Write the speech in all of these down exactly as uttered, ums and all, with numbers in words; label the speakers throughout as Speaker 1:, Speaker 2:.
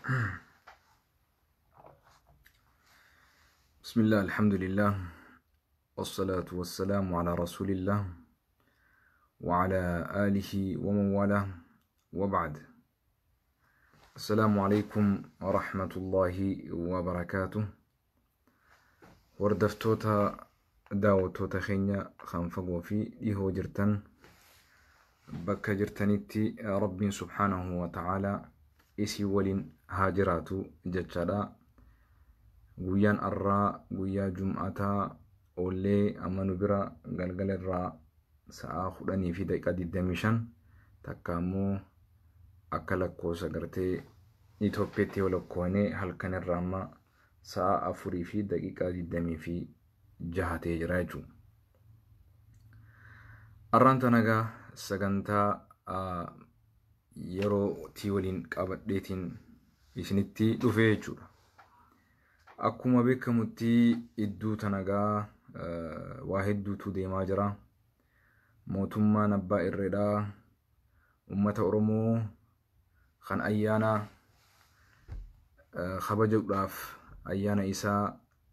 Speaker 1: بسم الله الحمد لله والصلاة والسلام على رسول الله وعلى آله ومن والاه وبعد. السلام عليكم ورحمة الله وبركاته. وردفتوتا داوتوتا خينيا خانفقوا في إيهو جرتن بكا جرتنيتي ربي سبحانه وتعالى إسي ولين هاجراتو جتشادا guyyaan arraa guyyaa jum'ataa ollee amma nu bira galgala irraa sa'a kudhanii fi daqiiqaa digdamii shan takka immoo akka lakkoofsa gartee Itoophiyaatti yoo lakkoofne halkan irraa amma sa'a afurii fi daqiiqaa digdamii fi jaha ta'ee jira jechuudha. Arraan tanagaa sagantaa yeroo tii waliin qabadheetiin isinitti dhufee jechuudha. Akkuma beekamutti iddoo tanagaa waa hedduutu deemaa jira. Mootummaan abbaa irreedhaa uummata Oromoo kan ayyaana kabajuudhaaf ayyaana isaa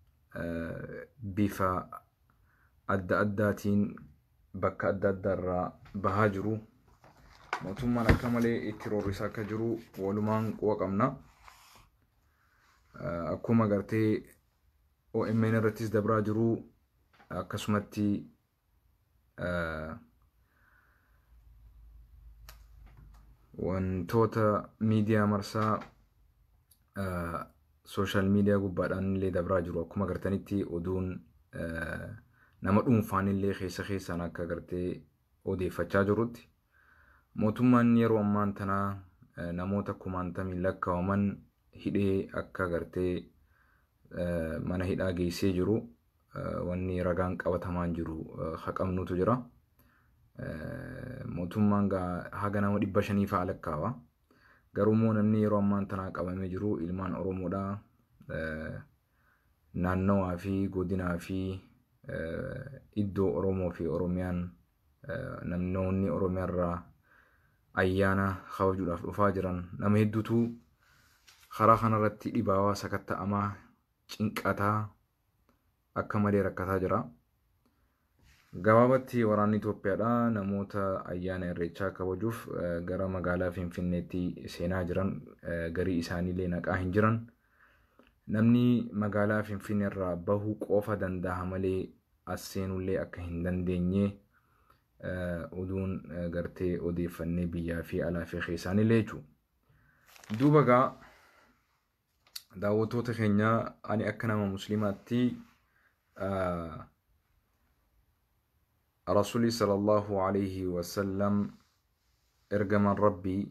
Speaker 1: bifa adda addaatiin bakka adda addaarraa bahaa jiru. Mootummaan akka malee itti roorrisaa akka jiru walumaan quba qabna. Akkuma gartee O M N irrattis dabraa jiru akkasumatti wantoota miidiyaa marsaa sooshaal miidiyaa gubbaadhaan illee dabraa jiru. Akkuma gartanitti oduun nama dhuunfaan illee keessa keessaan akka gartee odeeffachaa jirutti mootummaan yeroo ammaan tanaa namoota kumaantamii lakkaa'aman hidhee akka gartee mana hidhaa geessee jiru. Wanni ragaan qabatamaan jiru haqamnutu jira. Mootummaan haga nama dhibba shanii fa'a lakkaawa. Garuu immoo namni yeroo ammaan tanaa qabamee jiru ilmaan Oromoodhaa naannawaa fi godinaa fi iddoo Oromoo fi Oromiyaan namoonni Oromiyaarraa ayyaana kabajuudhaaf dhufaa jiran nama hedduutu karaa kanarratti dhibaawaa sakatta'amaa cinqataa akka malee rakkataa jira. Gabaabatti waraanni Itoophiyaadhaa namoota ayyaana irreechaa kabajuuf gara magaalaa Finfinneetti seenaa jiran garii isaaniillee naqaa hin jiran. Namni magaalaa Finfinneerraa bahuu qofa danda'a malee as seenullee akka hin dandeenye oduun gartee odeeffannee biyyaa fi alaa fi keessaanillee jechuudha. Duuba gaa daawwattoota keenya ani akka nama muslimaatti Rasuulli sallallahu alayhi wa sallam ergaman rabbii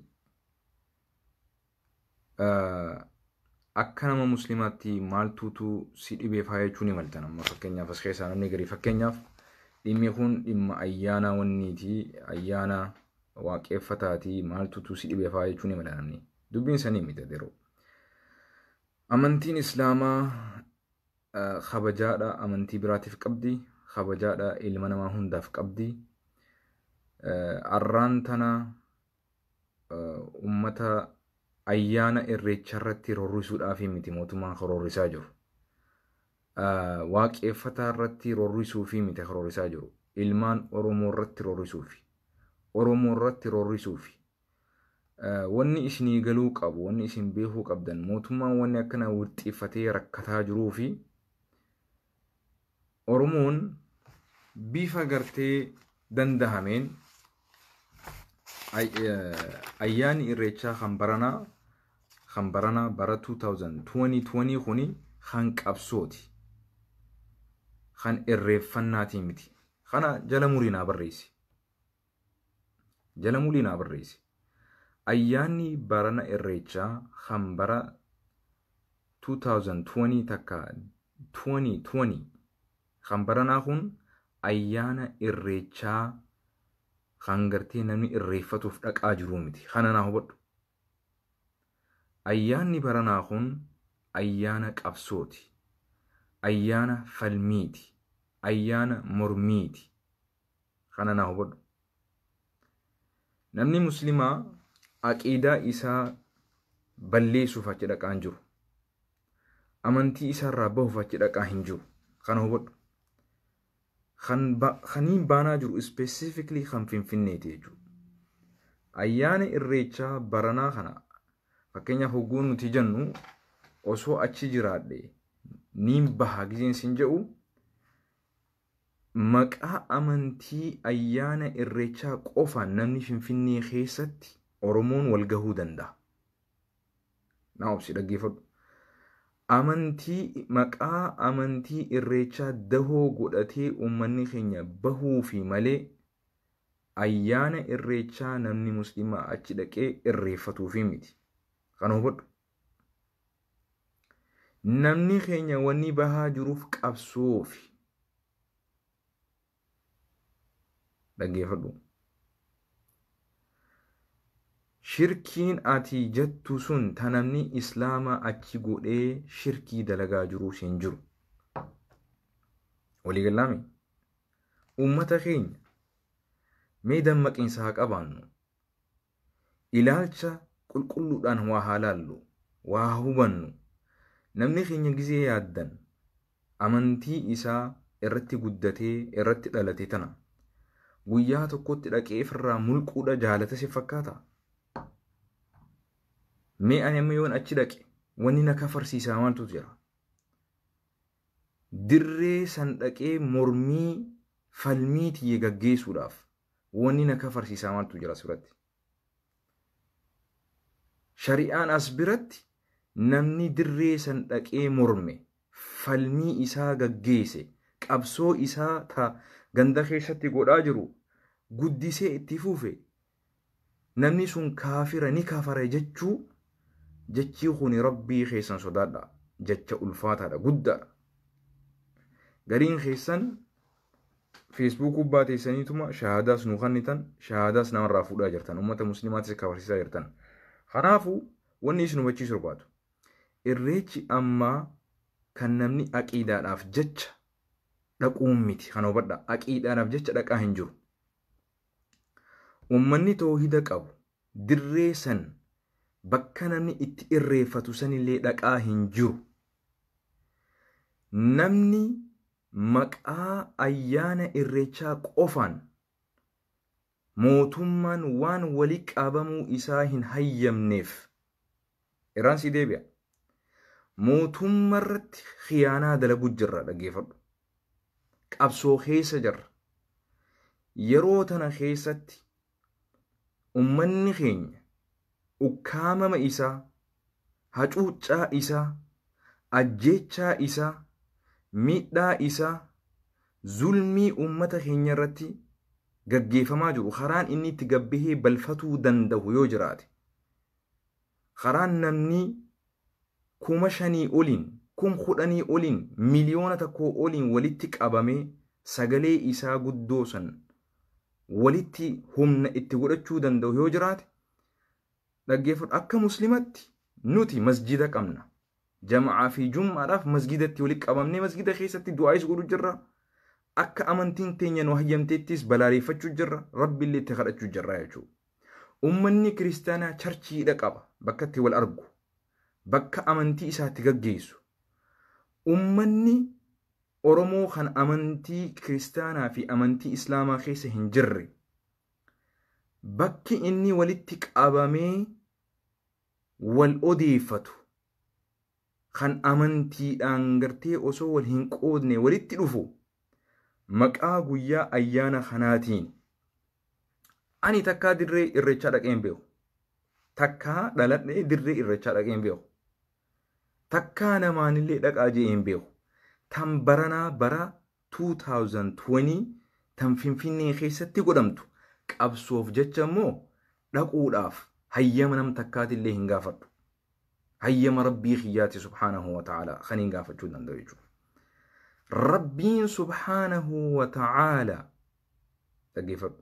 Speaker 1: akka nama muslimaatti maaltuutu si dhibeefaa jechuun himaltan. Amma fakkeenyaaf as keessaa namni garii fakkeenyaaf dhimmi kun dhimma ayyaana wanniiti, ayyaana waaqeffataati, maaltuutu si dhibeefaa jechuun himala namni. Dubbiin sanii miti yeroo amantiin islaamaa kabajaadha, amantii biraatiif qabdi, kabajaadha ilma namaa hundaaf qabdi. Arraan tana ummata ayyaana irreecha irratti roorrisuudhaaf miti mootummaan roorrisaa jiru. Waaqeffataa irratti roorrisuufi miti roorrisaa jiru. Ilmaan Oromoo irratti roorrisuufi, Oromoo irratti roorrisuufi. Wanni isinii galuu qabu, wanni isin beekuu qabdan mootummaan wanni akkana wixxiifatee rakkataa jiruu fi Oromoon bifa gartee dandahameen ayyaani irreechaa kan baranaa kan baranaa bara twenty twenty kuni kan qabsooti, kan irreeffannaatii miti. Kana jala muriinaa barreessi, jala muriinaa barreessi. Ayyaanni barana irreechaa kan bara twenty twenty takka twenty twenty kan baranaa kun ayyaana irreechaa kan gartee namni irreeffatuuf dhaqaa jiru miti. Kana naa hubadhu. Ayyaanni baranaa kun ayyaana qabsooti, ayyaana falmiiti, ayyaana mormiiti. Kana naa hubadhu. Namni muslimaa aqiidaa isaa balleessuuf achi dhaqaa hin jiru. Amantii isaarraa bahuuf achi dhaqaa hin jiru. Kana hubadhu. Kaniin baanaa jiru specifically kan Finfinneeti jechuudha. Ayyaana Irreechaa baranaa kana fakkeenyaaf hogguu nuti jennu osoo achi jiraadhe niin baha gizeen sin jedhu maqaa amantii ayyaana Irreechaa qofaan namni Finfinnee keessatti Oromoon wal gahuu danda'a. Naa obsi dhaggeeffadhu. Amantii maqaa amantii Irreechaa dahoo godhatee uummanni keenya bahuu fi malee ayyaana Irreechaa namni musliimaa achi dhaqee irreeffatuu fi miti. Kana hubadhu. Namni keenya wanni bahaa jiruuf qabsoofi. Dhaggeeffadhu. Shirkiin ati jettu sun ta namni islaamaa achi godhee shirkii dalagaa jiruu hin jiru. Walii gallaami. Uummata keenya mee dammaqiinsa haa qabaannu. Ilaalcha qulqulluudhaan waa haa laallu, waa hubannu. Namni keenya gizee yaaddan amantii isaa irratti guddatee irratti dhalate tana guyyaa tokkotti dhaqee ofirraa mulquudha jaalata si fakkaata. Mee ani amma yoon achi dhaqe wanni na kafarsiisaa maaltu jira? Dirree san dhaqee mormii falmii tiyye gaggeessuudhaaf wanni na kafarsiisaa maaltu jira asirratti? Shari'aan as biratti namni dirree san dhaqee morme falmii isaa gaggeesse qabsoo isaa ta ganda keessatti godhaa jiru guddisee itti fufe namni sun kaafira ni kafara jechuu jechii kuni rabbii keessan sodaadha. Jecha ulfaataadha, guddaadha. Gariin keessan Facebook baateessaniituma shahaadaas nu kennitan, shahaadaas namarraa fuudhaa jirtan, uummata muslimaatis kafarsiisaa jirtan. Kanaafuu wanni isin hubachiisu barbaadu. Irreechi ammaa kan namni aqiidaadhaaf jecha dhaquun miti. Kana hubadha. Aqiidaadhaaf jecha dhaqaa hin jiru. Uummanni toohida qabu dirree san bakka namni itti irreeffatu sanillee dhaqaa hin jiru. Namni maqaa ayyaana Irreechaa qofaan mootummaan waan walii qabamuu isaa hin hayyamneef irraan si deebi'a. Mootummaa irratti khiyaanaa dalaguu jirra. Dhaggeeffadhu. Qabsoo keessa jirra. Yeroo tana keessatti ummanni keenya ukkaamama isaa, hacuuccaa isaa, ajjeechaa isaa, miidhaa isaa, zulmii ummata keenya irratti gaggeeffamaa jiru karaan inni itti gabbihee balfatuu danda'u yoo jiraate, karaan namni kuma shanii oliin, kum kudhanii oliin, miliyoona tokkoo oliin walitti qabamee sagalee isaa guddoo san walitti humna itti godhachuu danda'u yoo jiraate, dhaggeeffadhu. Akka muslimatti nuti masjida qabna. Jama'aa fi jum'aadhaaf masjidatti walitti qabamnee masjida keessatti du'aayis godhu jirra. Akka amantiin teenya nu hayyamteettis balaaleffachuu jirra. Rabbi illee itti kadhachuu jirra jechuudha. Uummanni kiristaanaa charchiidha qaba. Bakka itti wal argu. Bakka amantii isaatti gaggeessu. Uummanni Oromoo kan amantii kiristaanaa fi amantii islaamaa keessa hin jirre bakki inni walitti qabamee wal odeeffatu kan amantiidhaan gartee osoo wal hin qoodne walitti dhufu maqaa guyyaa ayyaana kanaatiin. Ani takkaa dirree irreechaa dhaqee hin beeku. Takkaa dhaladhee dirree irreechaa dhaqee hin beeku. Takkaa namaanillee dhaqaa jee hin beeku. Tan baranaa bara two thousand twenty tan Finfinnee keessatti godhamtu qabsoof jecha immoo dhaquudhaaf hayyama nam takkaatillee hin gaafadhu. Hayyama rabbii kiyyaati subhaanahu wa ta'ala kan hin gaafachuu danda'u jechuudha. Rabbiin subhaanahu wa ta'ala dhaggeeffadhu.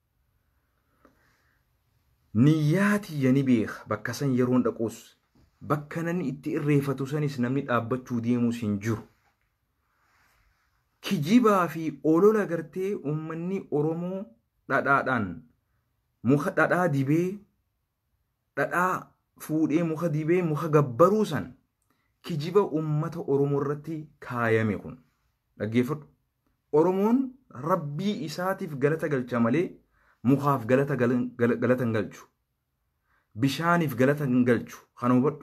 Speaker 1: Niyyaati yani beeka bakka san yeroon dhaquus bakka namni itti irreeffatu sanis namni dhaabbachuu deemuus hin jiru. Kijibaa fi olola gartee uummanni Oromoo dhadhaadhaan muka dhadhaa dibee dhadhaa fuudhee muka dibee muka gabbaruu san kijiba ummata Oromoo irratti kaayame kun dhaggeeffadhu. Oromoon rabbii isaatiif galata galcha malee mukaaf galata galata hin galchu. Bishaaniif galata hin galchu. Kana hubadhu.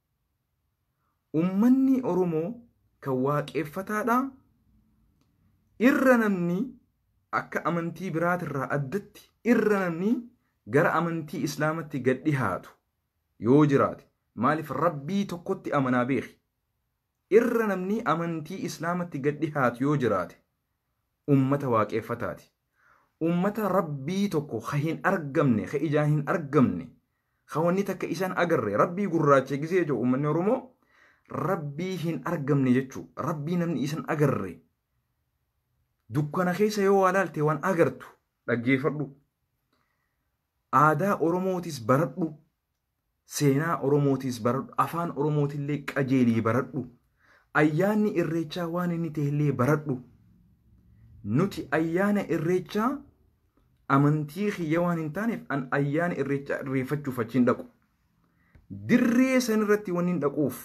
Speaker 1: Ummanni Oromoo kan waaqeffataadha. Irra namni akka amantii biraatirraa addatti irra namni gara amantii islaamatti gad dhihaatu yoo jiraate maaliif rabbii tokkotti amanaa beeki. Irra namni amantii islaamatti gad dhihaatu yoo jiraate ummata waaqeffataati. Ummata rabbii tokko ka hin argamne ka ijaan hin argamne ka wanni takka isaan agarre rabbii gurraacha gisee jiru ummanni Oromoo rabbii hin argamne jechuu. Rabbii namni isaan agarre dukkana keessa yoo walaalte waan agartu dhaggeeffadhu. Aadaa Oromootis baradhu. Seenaa Oromootis baradhu. Afaan Oromootillee qajeelii baradhu. Ayyaanni irreechaa waan inni ta'ellee baradhu. Nuti ayyaana irreechaa amantii kiyya waan hin taaneef an ayyaana irreechaa irreeffachuuf achiin dhaqu. Dirree san irratti waan hin dhaquuf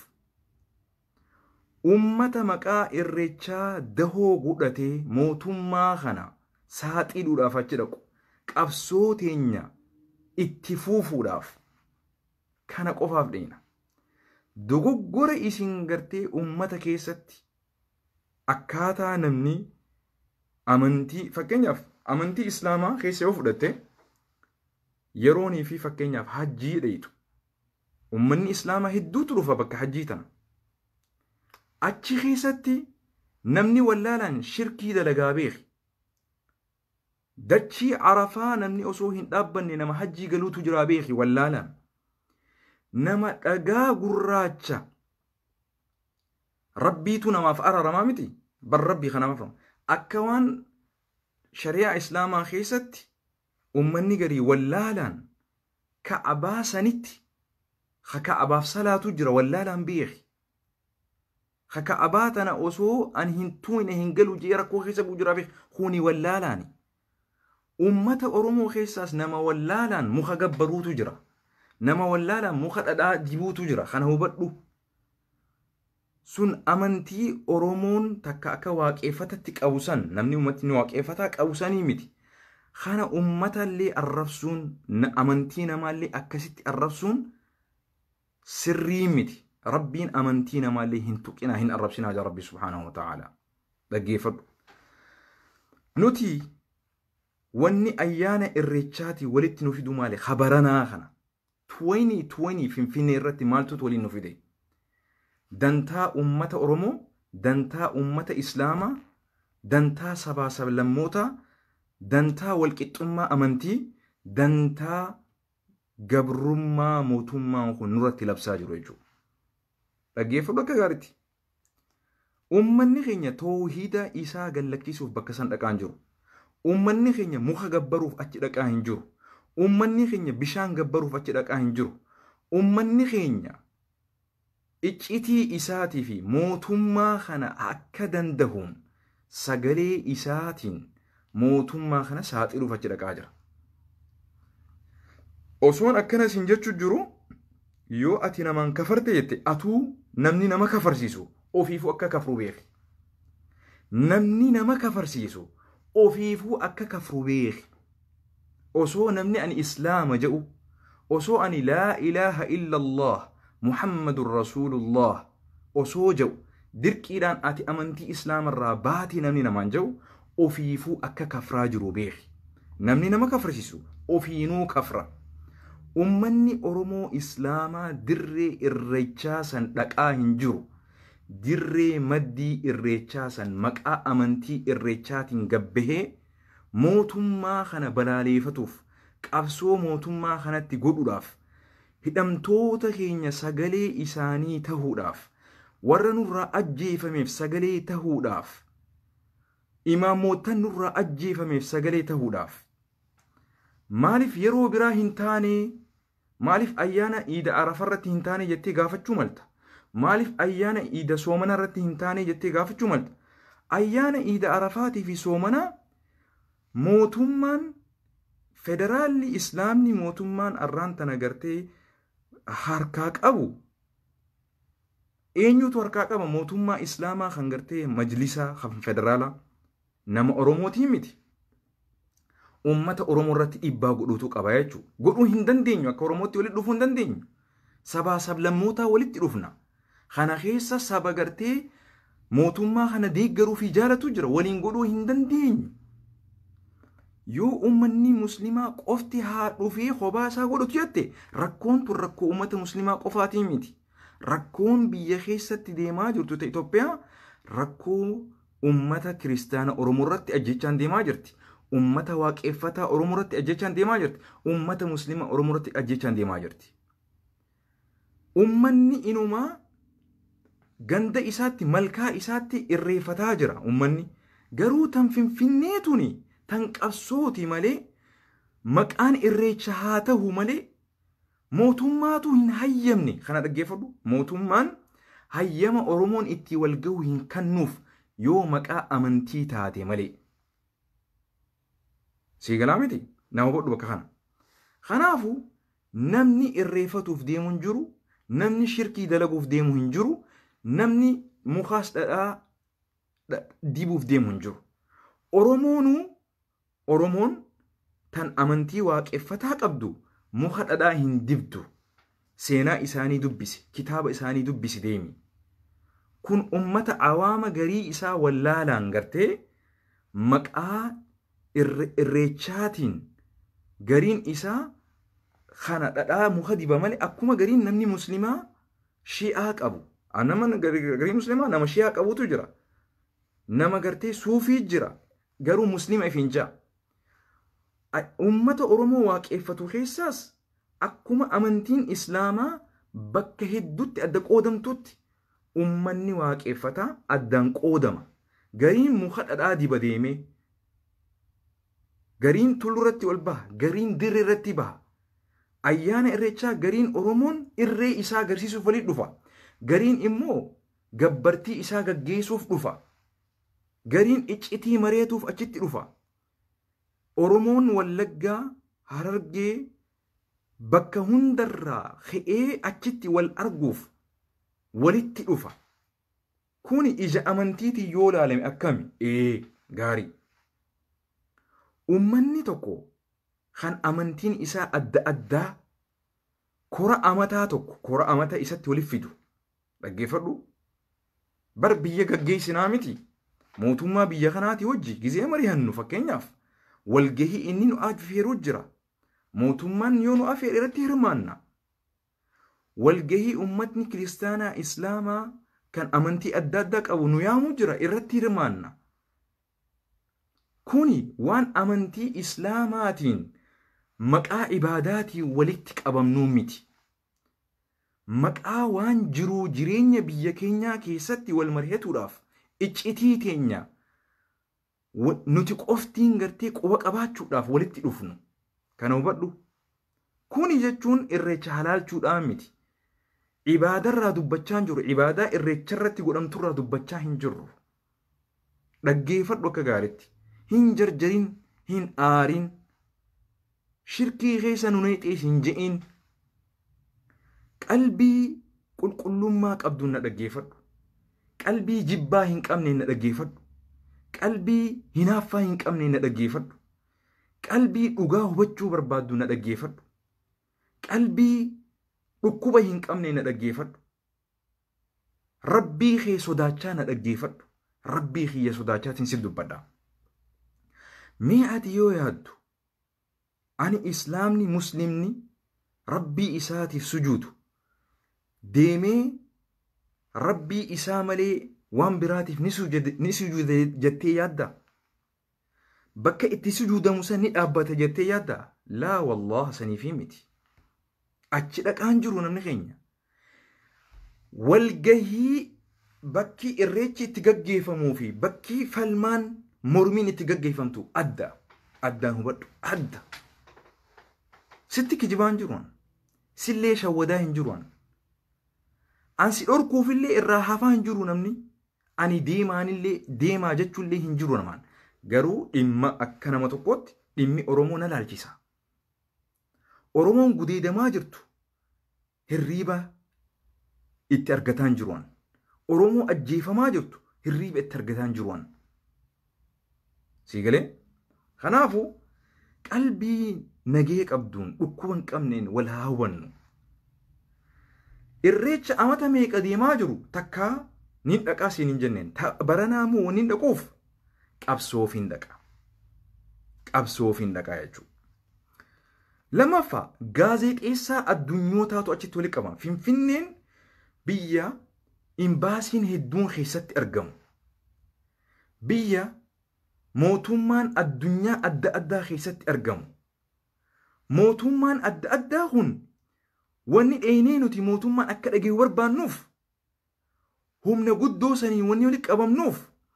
Speaker 1: ummata maqaa irreechaa dahoo godhatee mootummaa kana saaxiluudhaaf achi dhaqu. Qabsoo teenya itti fuufuudhaaf kana qofaaf dheena. Dogoggora isin gartee ummata keessatti akkaataa namni amantii fakkeenyaaf amantii islaamaa keessa yoo fudhatte yeroonii fi fakkeenyaaf hajjii dheetu. Ummanni islaamaa hedduutu dhufa bakka hajjii tana. Achi keessatti namni wallaalaan shirkii dalagaa beeki. Dachii Arafaa namni osoo hin dhaabbanne nama hajjii galuutu jira beeki wallaalaan. Nama dhagaa gurraacha rabbiitu namaaf araramaa miti. Bar rabbii kanaaf arama. Akka waan shari'aa islaamaa keessatti ummanni garii wallaalaan ka'abaa sanitti ka ka'abaaf salaatu jira wallaalaan beeki. Ka ka'abaa tana osoo an hin tuune hin galu jee rakkoo keessa buu jira beeki kuni wallaalaani. Ummata Oromoo keessaas nama wallaalaan muka gabbaruutu jira. Nama wallaalaan muka dhadhaa dibuutu jira. Kana hubadhu. Sun amantii Oromoon takka akka waaqeffatatti qabusan namni ummatti ni waaqeffataa qabusanii miti. Kana ummatallee arrabsuun amantii namaallee akkasitti arrabsuun sirrii miti. Rabbiin amantii namaallee hin tuqinaa hin arrabsinaa jaa Rabbi subhaanahu wa ta'ala. Dhaggeeffadhu. Nuti wanni ayyaana irreechaati walitti nu fidu maali? Khabaranaa kana. twenty twenty Finfinnee irratti maaltutu waliin nu fide? Dantaa ummata Oromoo, dantaa ummata Islaamaa, dantaa sabaa sablammootaa, dantaa walqixxummaa amantii, dantaa gabrummaa mootummaan kun nurratti labsaa jiru jechuudha. Dhaggeeffadhu akka gaariitti. Ummanni keenya tawhiida isaa gallakkisuuf bakka san dhaqaan jiru. Ummanni keenya muka gabbaruuf achi dhaqaa hin jiru. Ummanni keenya bishaan gabbaruuf achi dhaqaa hin jiru. Ummanni keenya iccitii isaatii fi mootummaa kana akka dandahuun sagalee isaatiin mootummaa kana saaxiluuf achi dhaqaa jira. Osoon akkanas hin jechuu jiru yoo ati namaan kafarte jette atuu namni nama kafarsiisu ofiifuu akka kafru beeki. Namni nama kafarsiisu ofiifuu akka kafru beeki. Osoo namni ani islaama jedhu osoo ani laa ilaaha illa Allah Muhammadur Rasulullah osoo jedhu dirqiidhaan ati amantii islaamarraa baatii namni namaan jedhu ofiifuu akka kafraa jiru beeki. Namni nama kafarsiisu ofiinuu kafra. Ummanni Oromoo Islaamaa dirree irreechaa san dhaqaa hin jiru. Dirree maddii irreechaa san maqaa amantii irreechaatiin gabbahee mootummaa kana balaaleeffatuuf qabsoo mootummaa kanatti godhuudhaaf hidhamtoota keenya sagalee isaanii tahuudhaaf warra nurraa ajjeefameef sagalee tahuudhaaf imaamoota nurraa ajjeefameef sagalee tahuudhaaf maaliif yeroo biraa hin taane maaliif ayyaana iida arafarratti hin taane jettee gaafachuu malta. Maaliif ayyaana iida soomana irratti hin taane jettee gaafachuu malta. Ayyaana iida arafaatii fi soomana mootummaan federaalli islaamni mootummaan arraan tana gartee harkaa qabu eenyutu harkaa qaba? Mootummaa Islaamaa kan gartee majlisaa kan federaalaa nama Oromootii miti. Uummata Oromoo irratti dhiibbaa godhuutu qaba jechuudha. Godhuu hin dandeenyu, akka Oromootti walitti dhufuu hin dandeenyu. Sabaa sablammootaa walitti dhufna. Kana keessa saba gartee mootummaa kana deeggaruu fi jaalatu jira. Waliin godhuu hin dandeenyu. Yoo uummanni musliimaa qofti haa dhufee kophaa isaa godhatu jette rakkoon tun rakkoo uummata musliimaa qofaatii miti. Rakkoon biyya keessatti deemaa jirtu ta'e Itoophiyaa rakkoo uummata kiristaana Oromoo irratti ajjechaan deemaa jirti. Uummata waaqeffataa Oromoo irratti ajjechaan deemaa jirti. Uummata musliimaa Oromoo irratti ajjechaan deemaa jirti. Uummanni inumaa ganda isaatti malkaa isaatti irreeffataa jira. Uummanni garuu tan Finfinnee tuni tan qabsooti malee maqaan irreecha haa ta'u malee mootummaatu hin hayyamne. Kana dhaggeeffadhu. Mootummaan hayyama Oromoon itti wal ga'u hin kennuuf yoo maqaa amantii taate malee. Siigalaa miti nama godhu bakka kana. Kanaafuu namni irreeffatuuf deemu hin jiru, namni shirkii dalaguuf deemu hin jiru, namni mukaas dhadhaa dibuuf deemu hin jiru. Oromoonuu Oromoon tan amantii waaqeffataa qabdu muka dhadhaa hin dibdu. Seenaa isaanii dubbisi, kitaaba isaanii dubbisi deemi. Kun ummata awaama garii isaa wallaalaan gartee maqaa irreechaatiin gariin isaa kana dhadhaa muka diba malee akkuma gariin namni muslimaa shi'aa qabu. Nama garii muslimaa nama shi'aa qabutu jira. Nama gartee suufii jira. Garuu muslima ifin jaa. Ummata Oromoo waaqeffatu keessaas akkuma amantiin Islaamaa bakka hedduutti adda qoodamtutti ummanni waaqeffataa addaan qoodama. Gariin muka dhadhaa diba deemee gariin tullurratti ol baha, gariin dirree irratti baha. Ayyaana irreechaa gariin Oromoon irree isaa agarsiisuuf walitti dhufa. Gariin immoo gabbartii isaa gaggeessuuf dhufa. Gariin iccitii mareetuuf achitti dhufa. Oromoon Wallaggaa, Harargee bakka hundarraa ka'ee achitti wal arguuf walitti dhufa. Kuni ija amantiitiin yoo ilaalame akkami? Ee gaarii. Uummanni tokko kan amantiin isaa adda addaa kora amataa tokko kora amata isatti walitti fidu. Dhaggeeffadhu. Bar biyya gaggeessinaa miti. Mootummaa biyya kanaati wajji gizee mari'annu fakkeenyaaf walgahii inni nu afeeruu jira. Mootummaan yoo nu afeere irratti hirmaanna. Walgahii ummatni kiristaanaa Islaamaa kan amantii adda addaa qabu nu yaamuu jira irratti hirmaanna. Kuni waan amantii Islaamaatiin maqaa ibaadaatiin walitti qabamnuu miti. Maqaa waan jiruu jireenya biyya keenyaa keessatti wal mari'atuudhaaf iccitii teenya nuti qoftiin gartee quba qabaachuudhaaf walitti dhufnu. Kana hubadhu. Kuni jechuun irreecha halaalchuudhaan miti. Ibaadarraa dubbachaa hin jiru. Ibaadaa irreecharratti godhamturraa dubbachaa hin jirru. Dhaggeeffadhu akka gaariitti. Hin jarjarin, hin aarin. Shirkii keessa nu neexees hin je'in. Qalbii qulqullummaa qabdu na dhaggeeffadhu. Qalbii jibbaa hin qabne na dhaggeeffadhu. Qalbii hinaaffaa hin qabne na dhaggeeffadhu. Qalbii dhugaa hubachuu barbaaddu na dhaggeeffadhu. Qalbii dhukkuba hin qabne na dhaggeeffadhu. Rabbii kee sodaachaa na dhaggeeffadhu. Rabbii kiyya sodaachaatiin si dubbadha. Mee ati yoo yaaddu ani Islaamni Muslimni Rabbii isaatiif sujuudu deemee Rabbii isaa malee waan biraatiif ni sujuuda jettee yaadda? Bakka itti sujuudamu san ni dhaabbata jettee yaadda? Laa wallaha saniifii miti. Achi dhaqaan jiru namni keenya. Walgahii bakki irreechi itti gaggeeffamuu fi bakki falmaan mormiin itti gaggeeffamtu adda. Addaan hubadhu. Adda. Sitti kijibaan jiruun. Sillee shawwadaa hin jiruun. Ansi dhorkuufillee irraa hafaa hin jiru namni. Ani deemaanillee deemaa jechuullee hin jiru namaan. Garuu dhimma akka nama tokkootti dhimmi Oromoo na laalchisa. Oromoon gudeedamaa jirtu. hirriba itti argataan jiruan. Oromoo ajjeefamaa jirtu hirriba itti argataan jiruan. Siigalee kanaafu qalbii nagee qabduun dhukkuba hin qabneen wal haa hubannu. Irreecha amata meeqa deemaa jiru takkaa nin dhaqaa siin hin jenneen baranaa moo nin dhaquuf qabsoof hin dhaqa. Qabsoof hin dhaqaa jechuudha. Lammaffaa gaazexeessaa addunyootaatu achitti walitti qabama. Finfinneen biyya imbaasiin hedduun keessatti argamu. Biyya mootummaan addunyaa adda addaa keessatti argamu. Mootummaan adda addaa kun wanni dheenee nuti mootummaan akka dhageessu barbaannuuf humna guddoo sanii wanni walitti qabamnuuf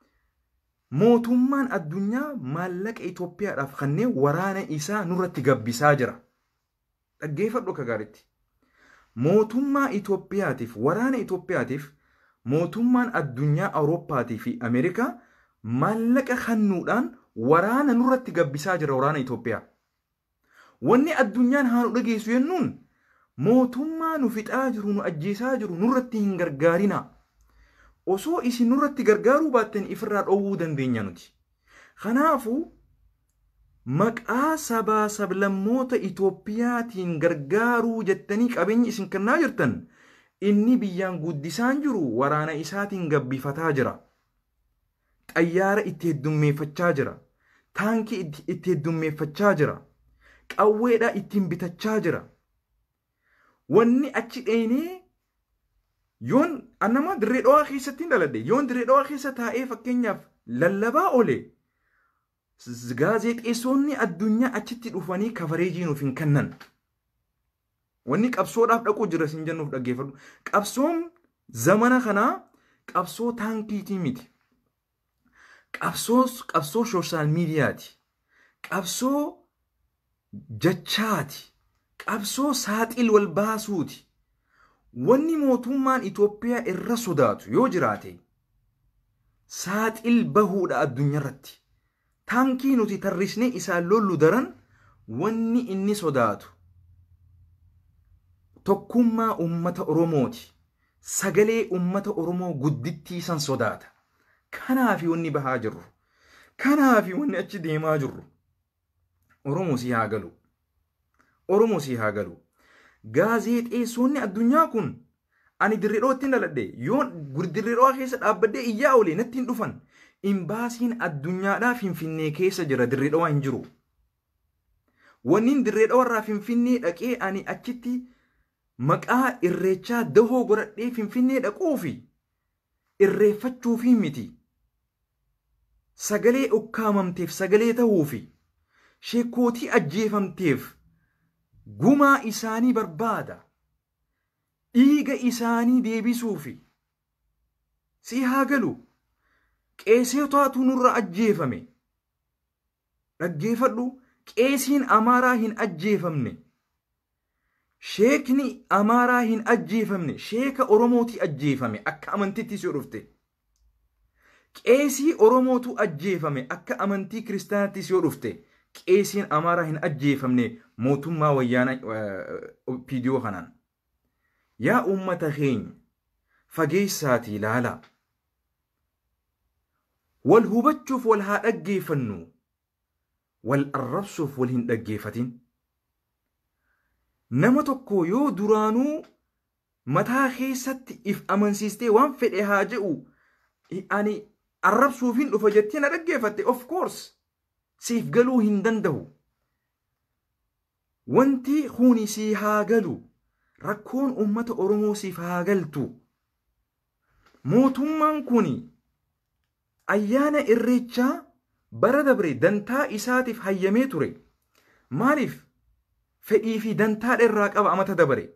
Speaker 1: mootummaan addunyaa maallaqa Itoophiyaadhaaf kanneen waraana isaa nurratti gabbisaa jira. Dhaggeeffadhu akka gaariitti. Mootummaa Itoophiyaatiif waraana Itoophiyaatiif mootummaan addunyaa Awurooppaatii fi Ameerikaa maallaqa kennuudhaan waraana nurratti gabbisaa jira waraana Itoophiyaa. Wanni addunyaan haa nu dhageessu jennuun mootummaa nu fixaa jiru nu ajjeesaa jiru nurratti hin gargaarina. Osoo isin nurratti gargaaruu baattan ifirraa dhoowwuu dandeenya nuti. Kanaafuu maqaa sabaa sablammoota Itoophiyaatiin gargaaruu jettanii qabeenyi isin kennaa jirtan inni biyyaan guddisaan jiru waraana isaatiin gabbifataa jira. Xayyaara itti heddummeeffachaa jira. Taankii itti heddummeeffachaa jira. Qawweedhaa ittiin bitachaa jira. Wanni achi dheenee yoon annama dirree dhawaa keessatti hin daladde yoon dirree dhawaa keessa taa'ee fakkeenyaaf lallabaa oole gaazexeessonni addunyaa achitti dhufanii kafareejii nuuf hin kennan. Wanni qabsoodhaaf dhaquu jira sin jennuuf dhaggeeffadhu. Qabsoon zamana kanaa qabsoo taankiitii miti. Qabsoo qabsoo sooshaal miidiyaati. Qabsoo jechaati. Qabsoo saaxil wal baasuuti. Wanni mootummaan Itoophiyaa irra sodaatu yoo jiraate saaxil bahuudha addunyaa irratti. Taankii nuti tarrisnee isaan lollu daran wanni inni sodaatu tokkummaa ummata Oromooti. Sagalee ummata Oromoo guddittii san sodaata. Kanaafi wanni bahaa jirru. Kanaafi wanni achi deemaa jirru. Oromoo si haa galu. Oromoo si haa galu. Gaazexeessonni addunyaa kun ani dirree dhawatti daladhe yoon dirree dhawaa keessa dhaabbadhee iyyaa oole natti hin dhufan. Imbaasiin addunyaadhaa Finfinnee keessa jira dirree dhawaa hin jiru. Wanniin dirree dhawarraa Finfinnee dhaqee ani achitti maqaa irreechaa dahoo godhadhee Finfinnee dhaquufi irreeffachuufi miti. Sagalee ukkaamamteef sagalee ta'uufi sheekootii ajjeefamteef gumaa isaanii barbaada. Dhiiga isaanii deebisuufi si haa galu. Qeeseetaatu nurra ajjeefame. Dhaggeeffadhu. Qeesiin Amaaraa hin ajjeefamne. Sheekni Amaaraa hin ajjeefamne. Sheeka Oromooti ajjeefame akka amantiitti si dhufte. Qeesii Oromootu ajjeefame akka amantii kiristaanaatti si dhufte. Qeesiin Amaaraa hin ajjeefamne mootummaa wayyaana piidiyoo kanaan. Yaa uummata keenya fageessaatii ilaalaa. Wal hubachuuf wal haa dhaggeeffannu. Wal arrabsuuf wal hin dhaggeeffatin. Nama tokko yoo duraanuu mataa keessatti if amansiistee waan fedhe haa jedhu ani arrabsuuf hin dhufa jettee na dhaggeeffatte of course. Siif galuu hin danda'u. Wanti kuni si haa galu. Rakkoon ummata Oromoo siif haa galtu. Mootummaan kuni ayyaana irreechaa bara dabre dantaa isaatiif hayyamee ture. Maaliif fedhii fi dantaa irraa qaba amata dabare.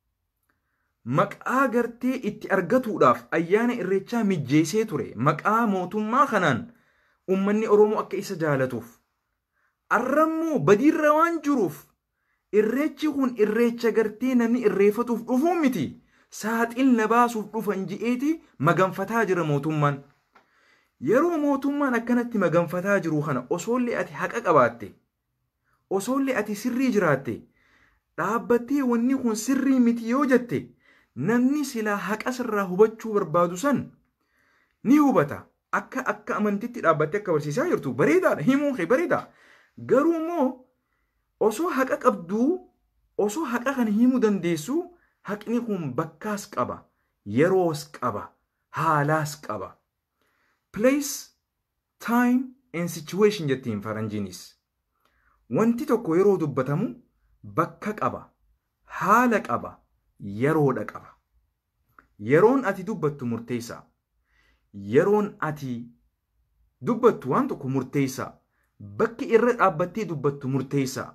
Speaker 1: Maqaa gartee itti argatuudhaaf ayyaana irreechaa mijjeesee ture. Maqaa mootummaa kanaan ummanni Oromoo akka isa jaalatuuf. Arrammoo badiirra waan jiruuf irreechi kun irreecha gartee namni irreeffatuuf dhufuu miti. Saaxil na baasuuf dhufan ji'eeti maganfataa jira mootummaan. Yeroo mootummaan akkanatti maganfataa jiru kana osoollee ati haqa qabaatte, osoollee ati sirrii jiraatte, dhaabbattee wanni kun sirrii miti yoo jette namni silaa haqa sirraa hubachuu barbaadu san ni hubata. Akka akka amantitti dhaabbattee akka barsiisaa jirtu bareedaadha, himuun kee bareeda. Garuu immoo osoo haqa qabduu osoo haqa kana himuu dandeessu haqni kun bakkaas qaba, yeroos qaba, haalaas qaba. Place, time and situation jettiin faranjiinis. Wanti tokko yeroo dubbatamu bakka qaba, haala qaba, yeroodha qaba. Yeroon ati dubbattu murteessaa. Yeroon ati dubbattu waan tokko murteessaa. Bakki irra dhaabbattee dubbattu murteessaa.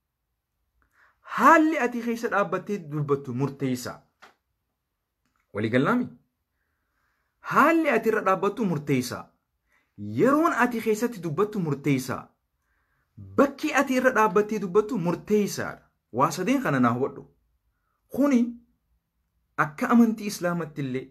Speaker 1: Haalli ati keessa dhaabbattee dubbattu murteessaa. Waliigalaami. Haalli ati irra dhaabbattu murteessaa. Yeroon ati keessatti dubbattu murteessaa. Bakki ati irra dhaabbattee dubbattu murteessaadha. Waa sadeen kana naa hubadhu. Kuni akka amantii islaamatti illee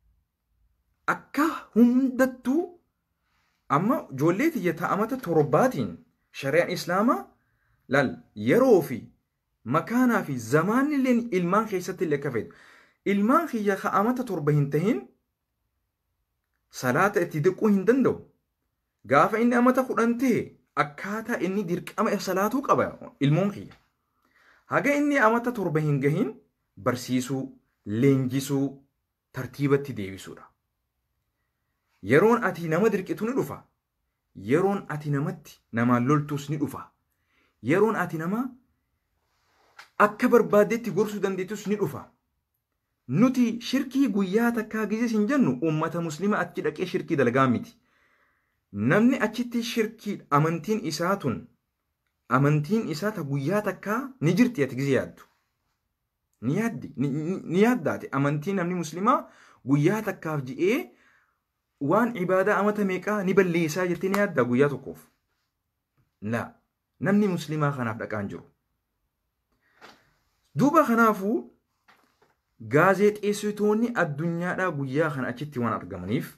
Speaker 1: akka hundattuu amma ijoollee tiyya ta'amata torbaatiin shari'aan islaamaa laal yeroo fi makaanaa fi zamaanni illee ilmaan keessatti illee akka fayyadu. Ilmaan kiyya ka'amata torba hin tahin salaata itti diqquu hin danda'u. Gaafa inni amata kudhan ta'e akkaataa inni dirqama salaatuu qaba ilmoon kiyya. Haga inni amata torba hin gahin barsiisuu, leenjisuu, tartiibatti deebisuudha. Yeroon ati nama dirqitu ni dhufa. Yeroon ati namatti namaan loltuus ni dhufa. Yeroon ati nama akka barbaadetti gorsuu dandeettus ni dhufa. Nuti shirkii guyyaa takkaa gizis hin jennu ummata muslima achi dhaqee shirkii dalagaa miti. Namni achitti shirkii amantiin isaa tun amantiin isaa ta guyyaa takkaa ni jirti ati gizi yaaddu. Ni yaaddi ni yaaddaate amantiin namni muslimaa guyyaa takkaaf ji'ee waan ibaadaa amata meeqaa ni balleessaa jettee ni yaaddaa guyyaa tokkoof. La namni muslimaa kanaaf dhaqaan jiru. Duuba kanaafuu gaazexeessitoonni addunyaadhaa guyyaa kana achitti waan argamaniif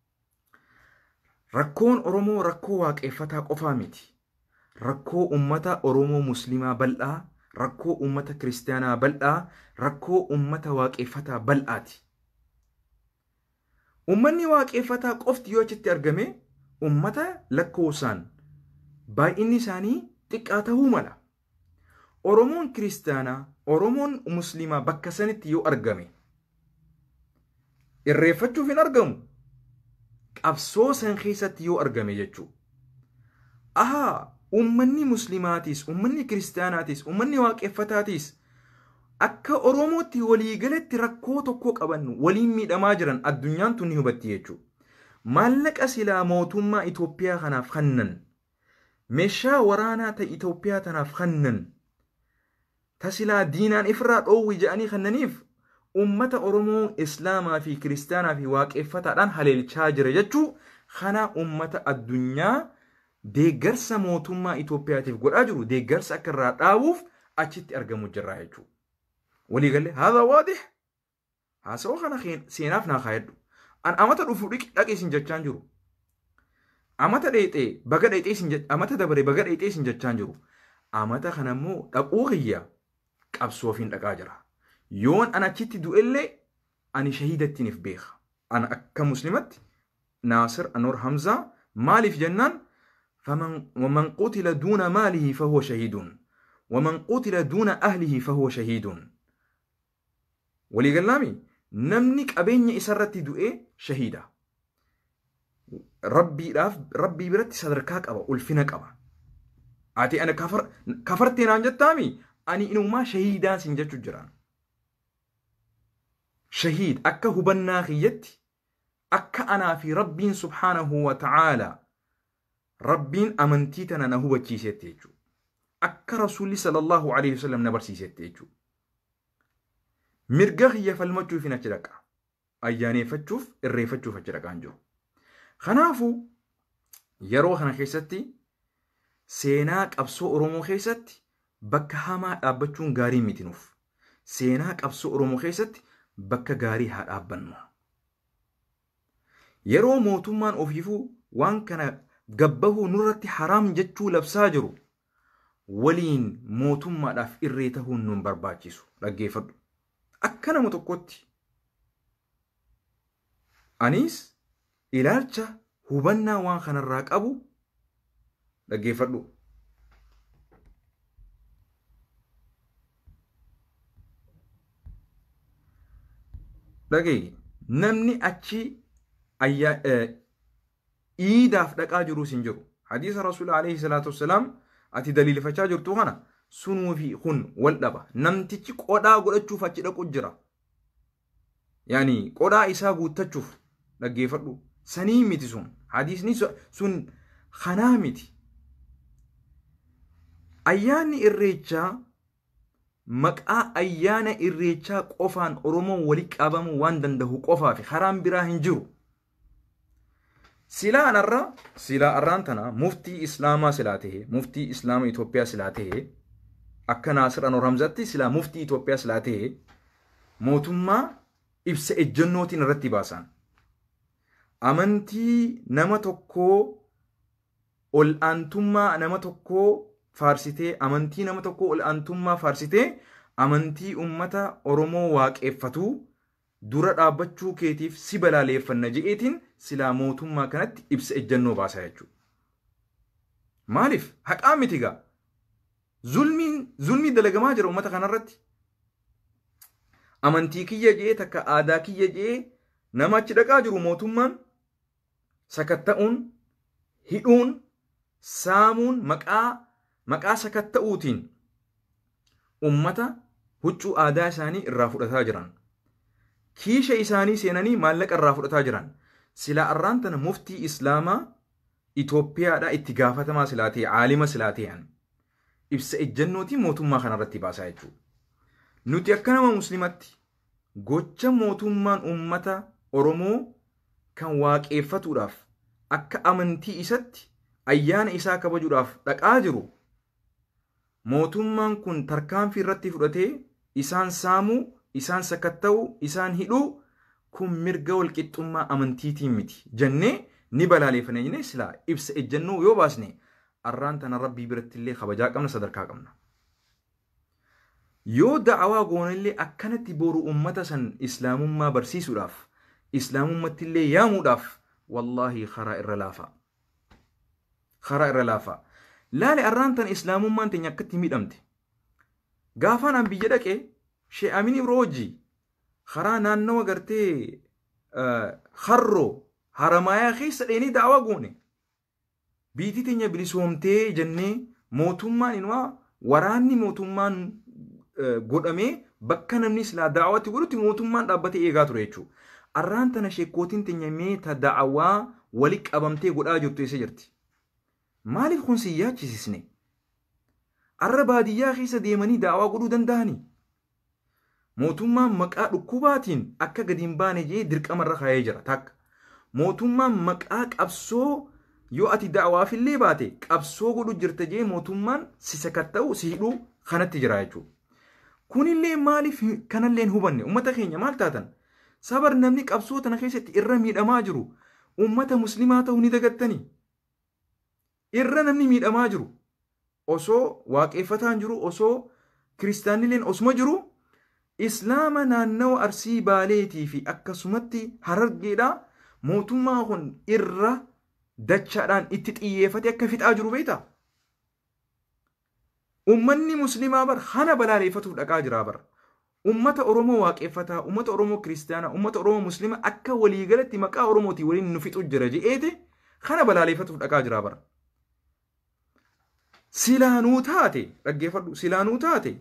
Speaker 1: rakkoon Oromoo rakkoo waaqeffataa qofaa miti. Rakkoo ummata Oromoo muslimaa bal'aa, rakkoo ummata kiristaanaa bal'aa, rakkoo ummata waaqeffataa bal'aati. Ummanni waaqeffataa qofti yoo achitti argame ummata lakkoofsaan baay'inni isaanii xiqqaa ta'uu mala. Oromoon kiristaanaa, Oromoon muslimaa bakka sanitti yoo argame irreeffachuuf hin argamu. Qabsoo san keessatti yoo argame jechuudha. Ahaa ummanni muslimaatis, ummanni kiristaanaatis, ummanni waaqeffataatis akka Oromootti waliigalatti rakkoo tokko qaban waliin miidhamaa jiran addunyaan tun ni hubatti jechuudha. Maallaqa silaa mootummaa Itoophiyaa kanaaf kannan, meeshaa waraanaa ta Itoophiyaa tanaaf kannan, ta silaa diinaan ifirraa dhoowwi jedhanii kannaniif ummata Oromoo Islaamaa fi Kiristaanaa fi waaqeffataadhaan haleelchaa jira jechuu kana ummata addunyaa deeggarsa mootummaa Itoophiyaatiif godhaa jiru deeggarsa akka irraa dhaabuuf achitti argamu jirra jechuudha. Waliigalee haadha waadih haasawaa kana seenaaf naa kaayadhu. An amata dhufu dhaqee isin jechaan jiru. Amata dheexee baga dheexee isin amata dabare baga dheexee isin jechaan jiru. Amata kana immoo dhaquu kiyya qabsoofiin dhaqaa jira. Yoon an achitti du'ellee ani shahiidattiiniif beeka. An akka muslimatti Naasir Anwar Hamzaa maaliif jennaan ومن قتل دون ماله فهو شهيد ومن قتل دون أهله فهو شهيد. ولقلامي نمنك أبين إسرت دوئي شهيدا. ربي راف ربي برت صدركاك أبا ألفنك أبا. آتي أنا كفر كفرتين عن جتامي أني إنو ما شهيدا سنجت جران. شهيد أكا هبنا خيتي أكا أنا في ربي سبحانه وتعالى ربين أمنتيتنا نهو تشيسيتيجو أكا رسولي صلى الله عليه وسلم نبرسيسيتيجو مرقه يفلمجو في نجرقا أياني فتشوف الري فتشوف نجرقا انجو خنافو يرو خنا خيستي سيناك أبسو أرومو خيستي بكا هما أبتشون غاري ميتنوف سيناك أبسو أرومو خيستي بكا غاري هاد أبنو يرو موتومان أوفيفو وان كان قبه نورتي حرام جتشو لبساجرو waliin mootummaadhaaf irree ta'uun nun barbaachisu. Dhaggeeffadhu. Akka nama tokkotti anis ilaalcha hubannaa waan kanarraa qabu dhaggeeffadhu. Dhagee namni achi ayya iidaaf dhaqaa jiru sin jiru. Hadiisa Rasuula alayhi salaatu wassalaam ati daliilfachaa jirtu kana sunuu fi kun wal dhaba. Namtichi qodhaa godhachuuf achi dhaqu jira. Yaani qodhaa isaa guuttachuuf dhaggeeffadhu. Sanii miti sun. Hadiisni sun kanaa miti. Ayyaanni irreechaa maqaa ayyaana irreechaa qofaan Oromoon walitti qabamuu waan danda'u qofaa fi karaan biraa hin jiru. Silaa anarra silaa arraan tana muftii islaamaa silaa ta'e muftii islaama Itoophiyaa silaa ta'e akka Naasir Anwar Hamzatti silaa muftii Itoophiyaa silaa ta'e mootummaa ibsa ejjennootiin irratti baasan. Amantii nama tokkoo ol aantummaa nama tokkoo faarsitee amantii nama tokkoo ol aantummaa faarsitee amantii ummata Oromoo waaqeffatuu dura dhaabbachuu keetiif si balaaleeffanna je'eetiin silaa mootummaa kanatti ibsa ejjennoo baasaa jechuudha. Maaliif? Haqaa miti gaa. Zulmiin zulmii dalagamaa jira ummata kanarratti. Amantii kiyya je'ee takka aadaa kiyya je'ee nama achi dhaqaa jiru mootummaan sakatta'uun, hidhuun, saamuun maqaa maqaa sakatta'uutiin ummata huccuu aadaa isaanii irraa fudhataa jiran. Kiisha isaanii seenanii maallaqa irraa fudhataa jiran. Silaa arraan tana muftii islaamaa Itoophiyaadhaa itti gaafatamaa silaa ta'e aalima silaa ta'an ibsa ejjennootii mootummaa kanarratti baasaa jechuudha. Nuti akka nama muslimatti gocha mootummaan ummata Oromoo kan waaqeffatuudhaaf akka amantii isatti ayyaana isaa kabajuudhaaf dhaqaa jiru mootummaan kun tarkaanfii irratti fudhatee isaan saamuu, isaan sakatta'uu, isaan hidhuu kun mirga walqixxummaa amantiitiin miti jennee ni balaaleeffana jennee silaa ibsa ejjennoo yoo baasne arraan tana rabbii biratti illee kabajaa qabna, sadarkaa qabna. Yoo da'awaa goonillee akkanatti boru ummata san islaamummaa barsiisuudhaaf islaamummatti illee yaamuudhaaf wallahi karaa irra laafa. Karaa irra laafa. Laale arraan tana islaamummaan teenya akkatti miidhamte. Gaafaan an biyya dhaqee Sheekh Amin Ibroojii karaa naannawa gartee harroo haramayaa keessa dheenii da'awaa goone. Biitii teenya bilisoomtee jennee mootummaan inuma waraanni mootummaan godhamee bakka namni silaa da'awaatti godhutti mootummaan dhaabbatee eegaa ture jechuudha. Arraan tana sheekkootiin teenya meeta da'awaa walitti qabamtee godhaa jirtu eessa jirti? Maaliif kun si yaachisisne? Arra baadiyyaa keessa deemanii da'awaa godhuu danda'anii? Mootummaan maqaa dhukkubaatiin akka gadi hin baane jee dirqamarra kaayee jira takka. Mootummaan maqaa qabsoo yoo ati da'awaaf illee baate qabsoo godhu jirta jee mootummaan si sakatta'u si hidhuu kanatti jira jechuudha. Kunillee maaliif kanallee hin hubanne ummata keenya maal taatan? Sabar namni qabsoo tana keessatti irra miidhamaa jiru ummata muslimaa ta'uu ni dagattanii. Irra namni miidhamaa jiru osoo waaqeffataan jiru osoo kiristaanilleen osuma jiru islaama naannawa Arsii Baaleetii fi akkasumatti Harargeedha mootummaa kun irra dachaadhaan itti xiyyeeffate akka fixaa jiru beektaa? Ummanni muslimaa bar hana balaaleeffatuuf dhaqaa jira bar. Ummata Oromoo waaqeffataa, ummata Oromoo kiristaanaa, ummata Oromoo muslima akka waliigalatti maqaa Oromootii waliin nu fixu jira je'eete hana balaaleeffatuuf dhaqaa jira bar. Silaanuu taate dhaggeeffadhu silaanuu taate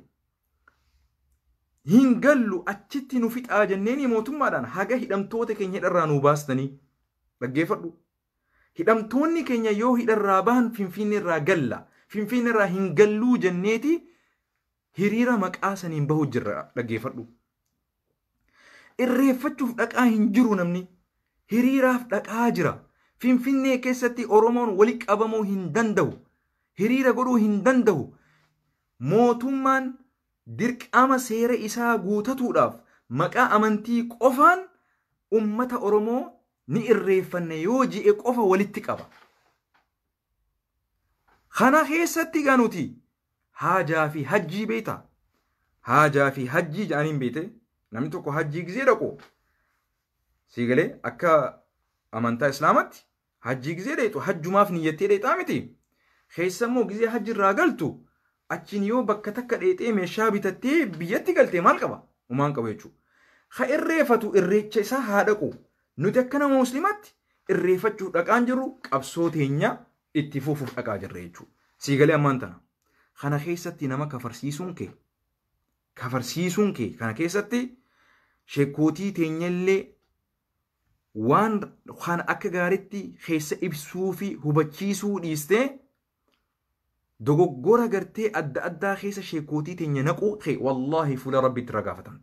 Speaker 1: hin gallu achitti nu fixaa jenneeni mootummaadhaan haga hidhamtoota keenya hidharraa nu baastanii dhaggeeffadhu. Hidhamtoonni keenya yoo hidharraa bahan Finfinnee irraa galla. Finfinnee irraa hin galluu jenneeti hiriira maqaa saniin bahu jirra dhaggeeffadhu. Irreeffachuuf dhaqaa hin jiru namni. Hiriiraaf dhaqaa jira. Finfinnee keessatti Oromoon walitti qabamuu hin danda'u. Hiriira godhuu hin danda'u. Mootummaan dirqama seera isaa guutatuudhaaf maqaa amantii qofaan ummata Oromoo ni irreeffanne yoo ji'e qofa walitti qaba. Kana keessatti ganuti haajaa fi hajjii beektaa? Haajaa fi hajjii jedhaniin beekte namni tokko hajjii gizee dhaqu sii galee akka amantaa islaamatti hajjii gizee dheetu hajjumaaf niyyattee dheetaa miti. Keessa immoo gizee hajji irraa galtu achiin yoo bakka takka dheetee meeshaa bitattee biyyatti galtee maal qaba? Umaan qaba jechuudha. Ha irreeffatu irreecha isaa haa dhaqu. Nuti akka nama muslimaatti irreeffachuu dhaqaan jirru qabsoo teenya itti fufuuf dhaqaa jirra jechuudha. Sii galee ammaan tana. Kana keessatti nama kafarsiisuun kee kafarsiisuun kee kana keessatti sheekootii teenyallee waan kan akka gaariitti keessa ibsuu fi hubachiisuu dhiistee dogoggora gartee adda addaa keessa sheekootii teenya naquu kee wallaahi fuula rabbitti ragaafatamta.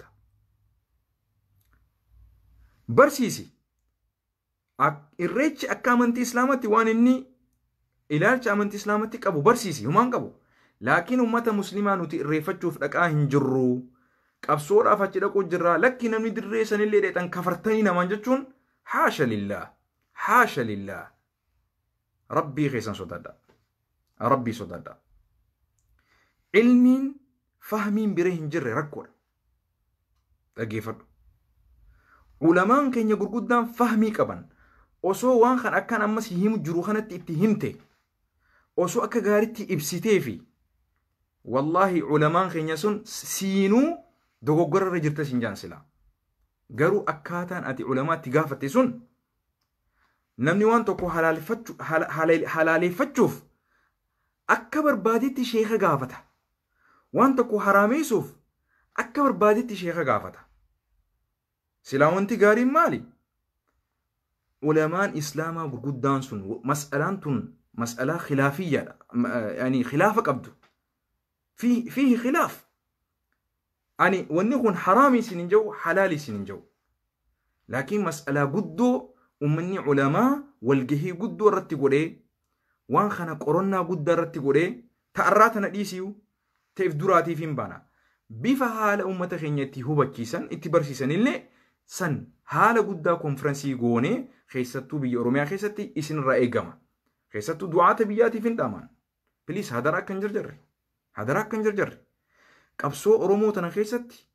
Speaker 1: Barsiisi. Irreechi akka amantii islaamatti waan inni ilaalcha amantii islaamatti qabu barsiisi humaan qabu. Laakiin ummata muslimaa nuti irreeffachuuf dhaqaa hin jirru. Qabsoodhaaf achi dhaquu jirra. Lakki namni dirree sanillee dheetan kafartanii namaan jechuun haasha lillah. Haasha lillah. Rabbii keessan sodaadha. Rabbii sodaadha. Ilmiin fahmiin biree hin jirre rakkoodha. Dhaggeeffadhu. Ulamaan keenya gurguddaan fahmii qaban. Osoo waan kan akkaan ammas himu jiru kanatti itti himte. Osoo akka gaariitti ibsitee fi wallahi ulamaan keenya sun siinuu dogoggora irra jirta siin jaansila. Garuu akkaataan ati ulamaatti gaafatte sun namni waan tokko halaaleeffachuuf akka barbaadetti sheeka gaafata. Waan tokko haraameessuuf akka barbaadetti sheeka gaafata. Silaa wanti gaariin maali? Ulamaan islaamaa gurguddaan sun mas'alaan tun mas'alaa khilaafiyyaadha. Yani khilaafa qabdu. فيه فيه خلاف يعني ونكون حرامي سننجو حلالي سننجو لكن مسألة قدو ومني علماء والجهي قدو رتي قولي وان خنا قرنا قد رتي قولي تأراتنا ديسيو تيف دراتي فين بانا بيفا حال أمة خينيتي هو بكيسان اتبرسيسان اللي سن حال قد كونفرنسي قوني خيستو بي أروميا خيستي اسن رأي قما خيستو دعاة بياتي فين دامان بليس هذا راك كنجر جري هذا راك كنجر جري قبسو أرومو تنا خيستي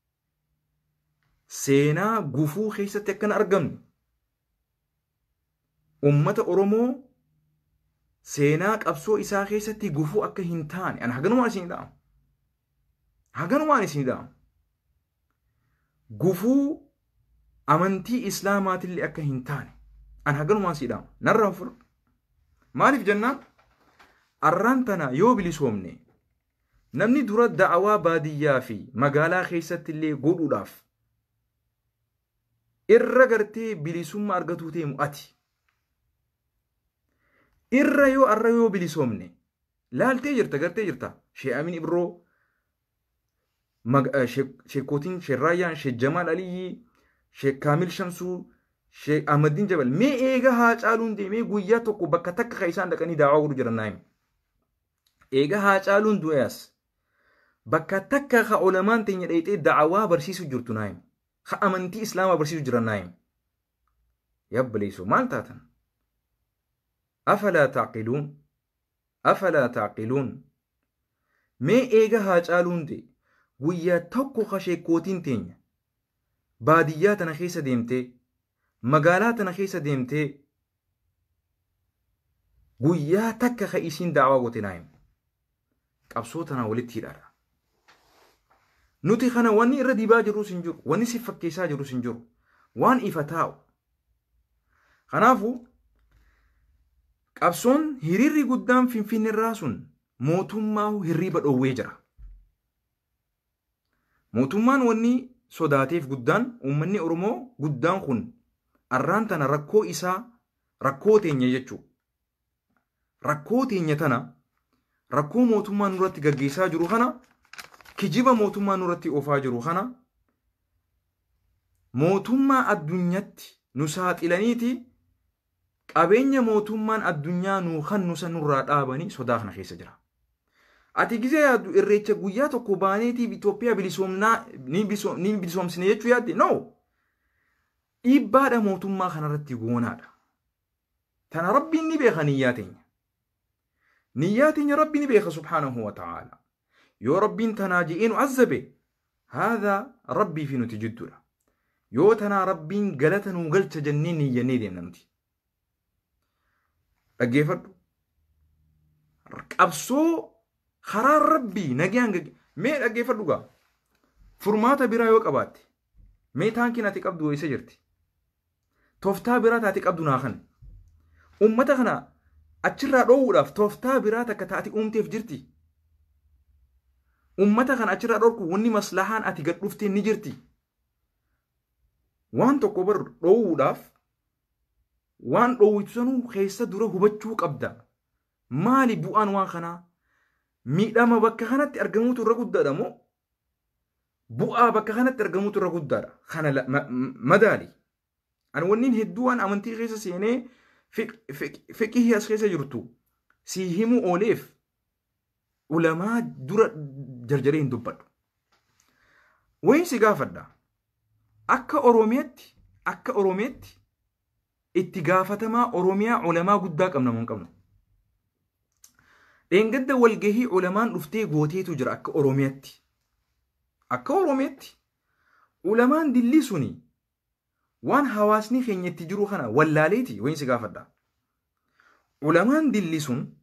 Speaker 1: سينا قفو خيستي كان أرقم أمة أرومو سينا قبسو إسا خيستي قفو أكا هنتاني أنا هقنو ما نسيني دام هقنو ما نسيني دام قفو أمنتي إسلامات اللي أكا هنتاني أنا هقنو ما نسيني دام نرى فرق مالي في جنة أرانتنا يوبلي سومني نمني دورة دعوة بادية في مقالة خيست اللي قولوا داف إرّا قرتي بلسوم أرغتو تيمو أتي إرّا يو أرّا يو بلسومني لال تيجرتا قرتي جرتا شي أمين إبرو مق... شيكوتين شي رايان شي جمال علي شي كامل شمسو شي أحمدين جبل مي إيغا هاچالون دي مي قويا توقو بكا تك خيسان دكاني دعوة ورو جرنايم إيغا هاچالون دوياس بكا تك خا علمان تيني ريتي دعوة برسيسو جرتو نايم خا أمنتي إسلام برسيسو جرنايم يبليسو مالتاتن أفلا تعقلون أفلا تعقلون مي إيغا هاچالون دي قويا توقو خا شيكوتين تيني بادياتنا خيسا ديمتي مقالاتنا خيسا ديمتي قويا تكا خيسين دعوة وتنايم قبصوتنا ولدتي دارا نوتي خانا واني إردي باجرو سنجر واني سفكي ساجرو سنجر وان إفتاو خنافو قبصون هريري قدام فين فين الراسون موتون ماهو هريبا دوويجرا موتون واني صداتيف قدان ومني أرمو قدان خن أرانتنا ركو إسا ركو تيني يجو ركو تيني تنا ركو موتوما نورتي قرقيسا جرو خنا كجيبا موتوما نورتي أوفا جرو خنا موتوما الدنيا نسات إلانيتي قابينيا موتوما الدنيا نوخن نسا نورات آباني صداخنا خيسا جرا ati gize yaadu irreecha guyyaa tokko baaneeti Itoophiyaa bilisoomnaa ni bilisoom ni bilisoomsine jechuu yaadde no ibbaadha mootummaa kanarratti goonaadha tana rabbiin ni beeka niyyaa teenya niyyaa teenya rabbi ni beeka subhaanahu wa ta'ala يو ربين تناجئين عذبه هذا ربي في نتجدنا يو تنا ربين قلتن وقلت جنيني جنيني نمتي أجيفر أبسو خرار ربي نجيان مي أجيفر دوغا فرماتا برا يوك أبات مي تانكي ناتيك أبدو ويسا جرتي توفتا برا تاتيك أبدو ناخن أمتا خنا أجرى رولاف توفتا برا تكتاتي أمتي فجرتي أمتا خنا أجرى روكو وني مصلحان أتي قد رفتي نجرتي وان تكبر رولاف وان رويتسانو خيسا دورا هبتشوك أبدا مالي بوان وان خنا ميداما بكا خانت أرقموتو الرقود دادمو بوآ بكا خانت أرقموتو الرقود دادا خانا لا مدالي أنا ونين هدوان أمنتي خيسا سيني فك فك فكيه أس خيسا جرتو سيهمو أوليف علماء دورا جرجرين دبادو وين سيقافر دا أكا أوروميتي أكا أوروميتي اتقافتما أوروميا علماء قداك أمنا من قبنا إن قد والجهي علماء رفتي قوتي تجرى أكا أوروميتي أكا أوروميتي علماء دلي سني وان حواسني خين يتجرو خنا واللاليتي وين سقافة دا علماء دلي سن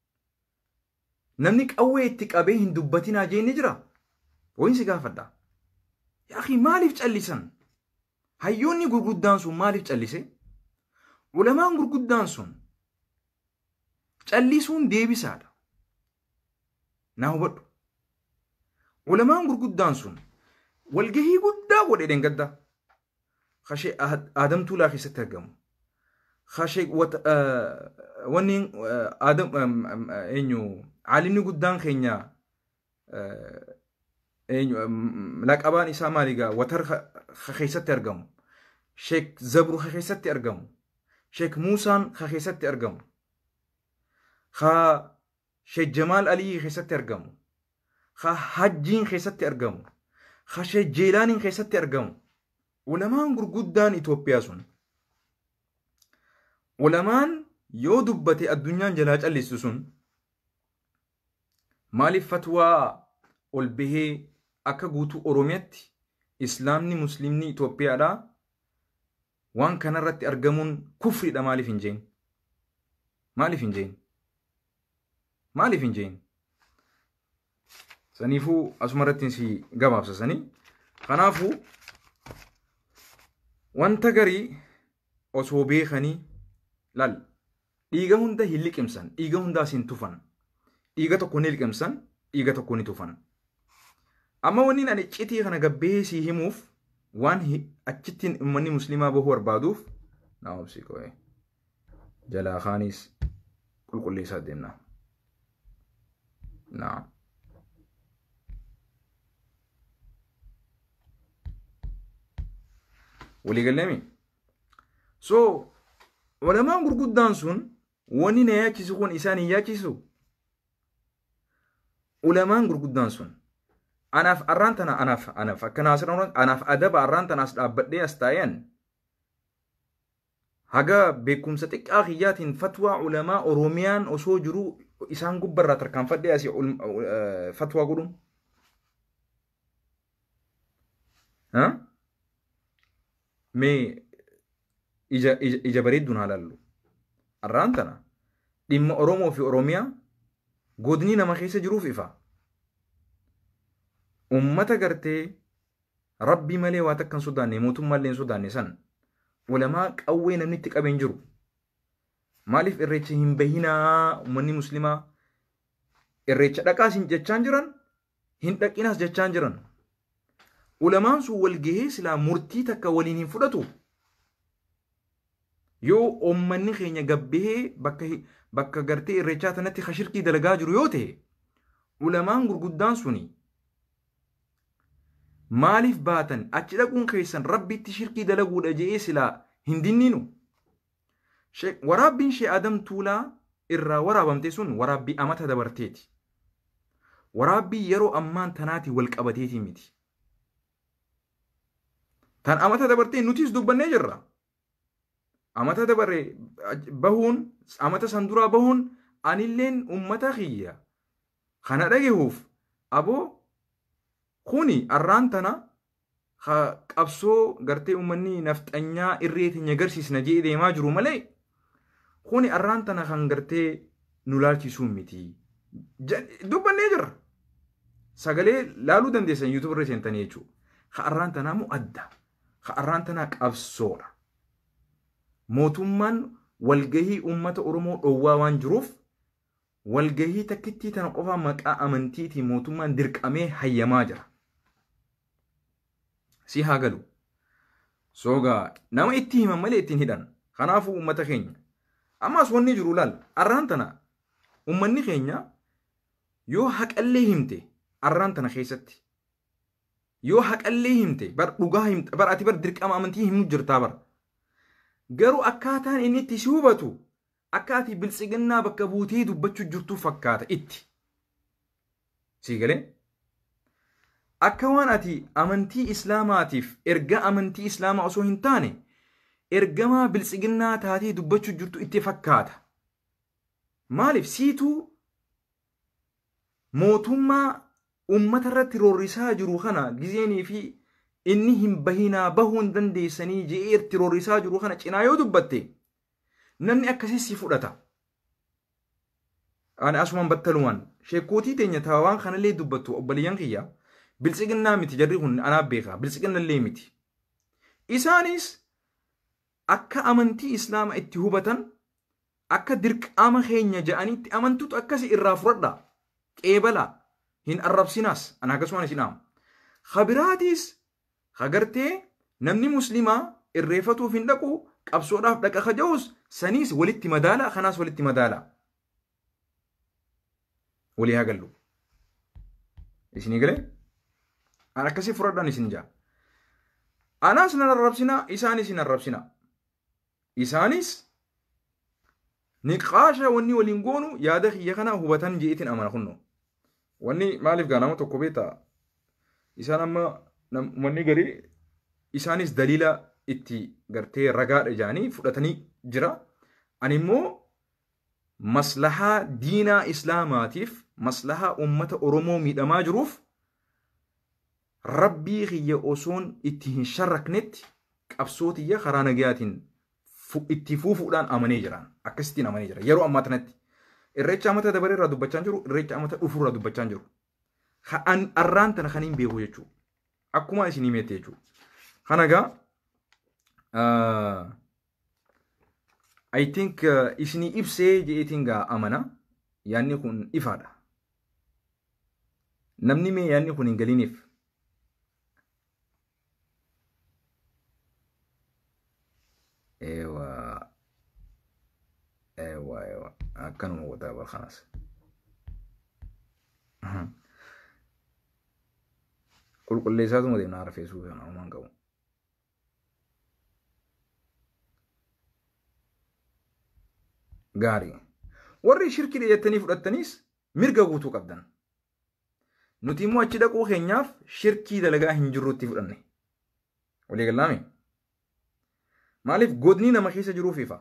Speaker 1: نمنك أوي اتقابيهن دبتنا جين نجرى وين سقافة دا يا أخي مالي فتألسن هيوني قرقودان سن مالي فتألسي علماء قرقودان سن فتألسون ديبي سادا ناهو بدو علماء قرقودان سن والجهي قدا ودين قدا خشي آدم تولا خيسة ترجم خشي وت آه ونين آه آدم آه آه إنيو عالمني قدام خينيا آه إنيو لك أبان إسا ماليجا وتر خيسة ترجم شيك زبرو خيسة ترجم شيك موسى خيسة ترجم خا شيك جمال علي خيسة ترجم خا حجين خيسة ترجم خا شيك جيلاني خيسة ترجم علماء غرغدان إثيوبيا سن علماء يو دبتي الدنيا جلاج الليسون مالي فتوى والبه أكا غوتو أوروميت إسلامني مسلمني إثيوبيا دا وان كان رت أرجمون كفر دا مالي فنجين مالي فنجين مالي فنجين سنيفو أسمرتين سي قباب سني خنافو wanta garii osoo beekanii lal dhiiga hunda hin liqimsan dhiiga hundaas hin tufan dhiiga tokko ni liqimsan dhiiga tokko ni tufan amma wanni ani citii kana gabbee si himuuf waan achittiin ummanni muslimaa bahuu barbaaduuf naa obsi qo'e jalaa khaanis qulqulleessaa deemna naa وليقلمي سو علماء غرغدان سن وني نياكي سكون إساني ياكي سو علماء غرغدان سن أنا في أرانتنا أنا في أنا في كناسر أنا في أدب أرانتنا أبدي أستاين هجا بكم ستك أخيات فتوى علماء أوروميان أسو جرو إسان قبرة تركان فدي أسي فتوى قرون ها مي إجا إجا إجا بريدون على اللو الرانتنا دم أورومو في أوروميا قدني نما خيسة جروف إفا أمتا قرتي ربي مالي واتكن سوداني موتم مالين سوداني سن ولما أوين نمنتك أبين جرو مالف إريتش هم بهنا أمني مسلمة إريتش دكاس هن جتشان جران هن دكيناس جتشان جران علماء سو والجهة سلا مرتي تكولين فرطو يو أمني خيني جبه بكه بكه قرتي الرجات نتي خشركي دلجاج ريوته علماء غرقدان سوني مالف باتن أجلكون خيسن ربي تشركي دلجو دجيه سلا هندينينو شيء ورابين شيء آدم تولا إرّا ورابم تسون ورابي أمتها دبرتيتي ورابي يرو أمان تناتي والكابتيتي ميتي تان أمتها دبرتي نوتيس دوبني جرّا أمتها دبري بهون أمتها سندورا بهون أنيلين أمتها خيّة خنا رجعوف aboo kuni arraan tana qabsoo gartee ummanni nafxanyaa irreetiin agarsiisna jee deemaa jiru malee kuni arraan tana kan gartee nu laalchisuu miti dubbannee jirra sagalee laaluu dandeessan yuutuub irra seentanii jechuudha. Ka arraan tanaa mu adda ka arraan tanaa qabsoodha. Mootummaan walgahii ummata Oromoo dhowwaa waan jiruuf walgahii takkittii tana qofaa maqaa amantiitii mootummaan dirqamee hayyamaa jira. Si haa galu. Soogaa nama itti himan malee ittiin hidhan. Kanaafuu ummata keenya. Ammas wanni jiru laal arraan tana ummanni keenya yoo haqallee himte arraan tana keessatti yoo haqallee himte bar dhugaa himte bar ati bar dirqama amantii himu jirtaa bar garuu akkaataan inni itti si hubatu akkaati biltsiginnaa bakka buutee dubbachuu jirtu fakkaata itti si galee akka waan ati amantii islaamaatiif erga amantii islaamaa osoo hin taane ergamaa biltsiginnaa taatee dubbachuu jirtu itti fakkaata maaliif siituu mootummaa ummata irratti roorrisaa jiru kana gizeenii fi inni hin bahinaa bahuu hin dandeessanii je'ee itti roorrisaa jiru kana cinaa yoo dubbatte namni akkasii si fudhata. Ani asumaan battalumaan sheekootii teenya taawaan kanallee dubbattu obboleeyyan kiyya biltsiginnaa miti jarri kun anaaf beekaa biltsiginnallee miti. Isaanis akka amantii islaama itti hubatan akka dirqama keenya ja'anitti amantuutu akkasii irraa fudhadha qeebala. hin arrabsinaas ana akkasumaan isin aam khabiraatis hagartee namni muslimaa irreeffatuuf hin dhaqu qabsoodhaaf dhaqa kaja'us saniis walitti madaala kanaas walitti madaala walii haa gallu isinii galee ana akkasii fudhadhaan isin jaa anaas nan arrabsinaa isaanis hin arrabsinaa isaanis niqaasha wanni waliin goonu yaada kiyya kana hubatan jeetin amana kunno wanni maaliif gaa nama tokko beeta isaan amma wanni garii isaanis daliila itti gartee ragaadha jaanii fudhatanii jira ani immoo maslahaa diinaa islaamaatiif maslahaa ummata Oromoo miidhamaa jiruuf rabbii kiyya osoon itti hin sharraknetti qabsootiyya karaa nagayaatiin itti fuufuudhaan amanee jiraan akkasittiin amanee jira yeroo ammaa tanatti irreecha amata dabaree irraa dubbachaa jiru irreecha amata dhufuu irraa dubbachaa jiru kan arraan tana kan hin beeku jechuudha akkuma isin himete jechuudha kana gaa I think isinii ibsee jeetiin gaa amana yaanni kun ifaadha namni mee yaanni kun hin galiniif ewa ewa ewa akkanuma wadaa bal khanas qulqulleessaatuma deemna hara feesuu kana uumaan qabu gaarii warri shirkii dhiyeettanii fudhattaniis mirga guutuu qabdan nuti immoo achi dhaquu keenyaaf shirkii dalagaa hin jirrutti fudhanne walii gallaame maaliif godni nama keessa jiruuf ifa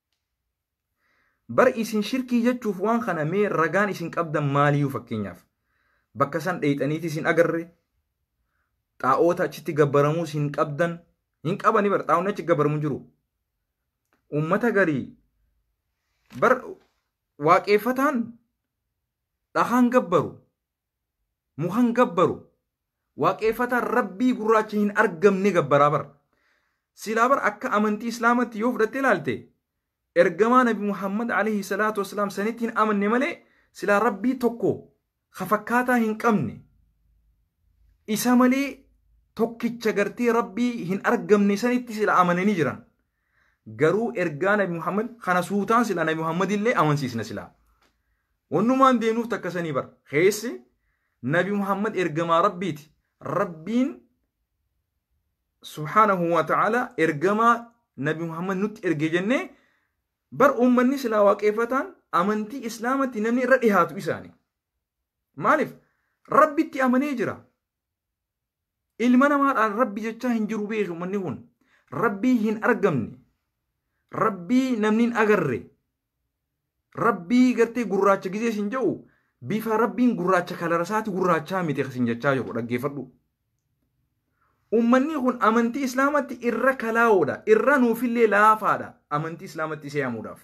Speaker 1: bar isin shirkii jechuuf waan kana mee ragaan isin qabdan maaliyyuu fakkeenyaaf bakka san dheeyxaniiti isin agarre xaa'oota achitti gabbaramuu isin qabdan hin qabani bar xaa'oonni achi gabbaramu jiru ummata garii bar waaqeeffataan dhahaan gabbaru muhan gabbaru waaqeeffataan rabbii gurraacha hin argamne gabbaraa bar silaa bar akka amantii islaamatti yoo fudhattee ilaalte ergamaa nabi Muhammad alayhi salaatu wasalaam sanitti hin amanne malee silaa rabbii tokko fakkaataa hin qabne isa malee tokkicha gartee rabbii hin argamne sanitti sila amananii jiran garuu ergaa nabi Muhammad kana suutaan sila nabi Muhammad illee amansiisna sila wannumaan deemuuf takkasanii bar keessi nabi Muhammad ergamaa rabbiiti rabbiin subhanahu wa ta'ala ergamaa nabi Muhammad nutti erge jennee bar ummanni sila waaqeeffataan amantii islaamatti namni irra dhihaatu isaanii maaliif rabbitti amanee jira ilma namaadhaan rabbi jechaa hin jiru beeku manni kun rabbii hin argamne rabbii namni hin agarre rabbii gartee gurraacha gizee sin jedhu bifa rabbiin gurraacha kalarasaati gurraachaa miti kasin jechaa jiru dhaggeeffadhu. Ummanni kun amantii islaamatti irra kalaawoodha, irra nuufillee laafaadha amantii islaamatti isa yaamuudhaaf.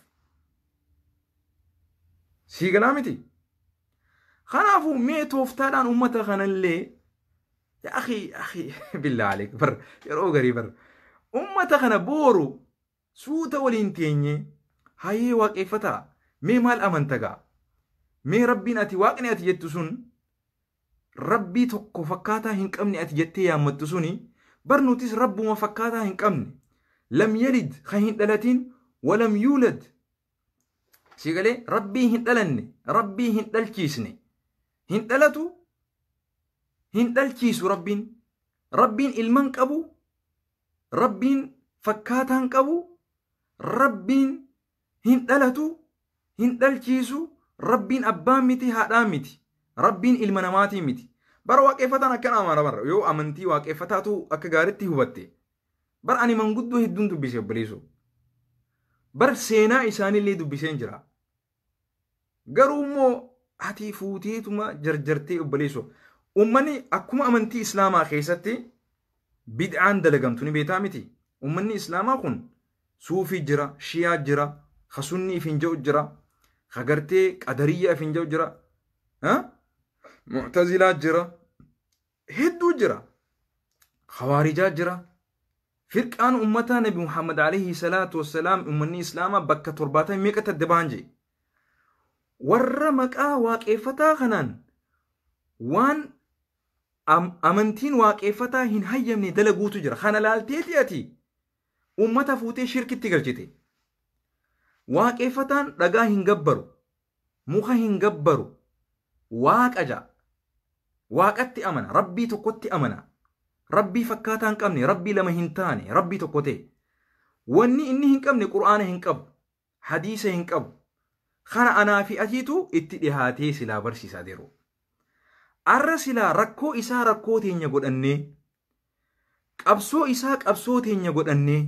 Speaker 1: Sii galaa miti. Kanaafuu mee tooftaadhaan ummata kanallee ya akhi akhi billah aleek bar yeroo garii bar ummata kana booru suuta waliin teenye hayee waaqeffataa mee maal amantagaa mee rabbiin ati waaqni ati jettu sun rabbii tokko fakkaataa hin qabne ati jettee yaammattu suni bar nutis rabbuma fakkaataa hin qabne lam yalid kan hin dhalatin walam yuulad si galee rabbii hin dhalanne rabbii hin dhalchiisne hin dhalatu hin dhalchiisu rabbiin rabbiin ilman qabu rabbiin fakkaataan qabu rabbiin hin dhalatu hin dhalchiisu rabbiin abbaan miti haadhaan miti rabbiin ilma namaatii miti. Bara waaqeffataan akkana amana bara yoo amantii waaqeffataatu akka gaariitti hubatte bar ani manguddoo hedduun dubbise obboleessu bar seenaa isaaniillee dubbiseen jira garuu immoo ati fuuteetuma jarjartee obboleessu ummanni akkuma amantii islaamaa keessatti bid'aan dalagamtu ni beekaa miti. Ummanni islaamaa kun suufii jira, shiyaa jira, khasunnii fi inja'u jira, khagartee qadariyyaa fi inja'u jira, mu'tazilaa jira, hedduu jira, khawaarijaa jira. Firqaan ummataa Nabi Muhammad alayhi salaatu wassalaam ummanni islaamaa bakka torbaatamii meeqatti adda ba'an jee. Warra maqaa waaqeffataa kanaan waan amantiin waaqeffataa hin hayyamne dalaguutu jira. Kana laalteeti ati ummata fuutee shirkitti galchite. Waaqeffataan dhagaa hin gabbaru, muka hin gabbaru, waaqa jaa. Waaqatti amana, rabbii tokkotti amana. Rabbii fakkaataa hin qabne, rabbii lama hin taane, rabbii tokko ta'e. Wanni inni hin qabne qur'aana hin qabu, hadiisa hin qabu. Kana anaa fi atiitu itti dhihaatee silaa barsiisaa jiru. Arra silaa rakkoo isaa rakkoo teenya godhannee, qabsoo isaa qabsoo teenya godhannee,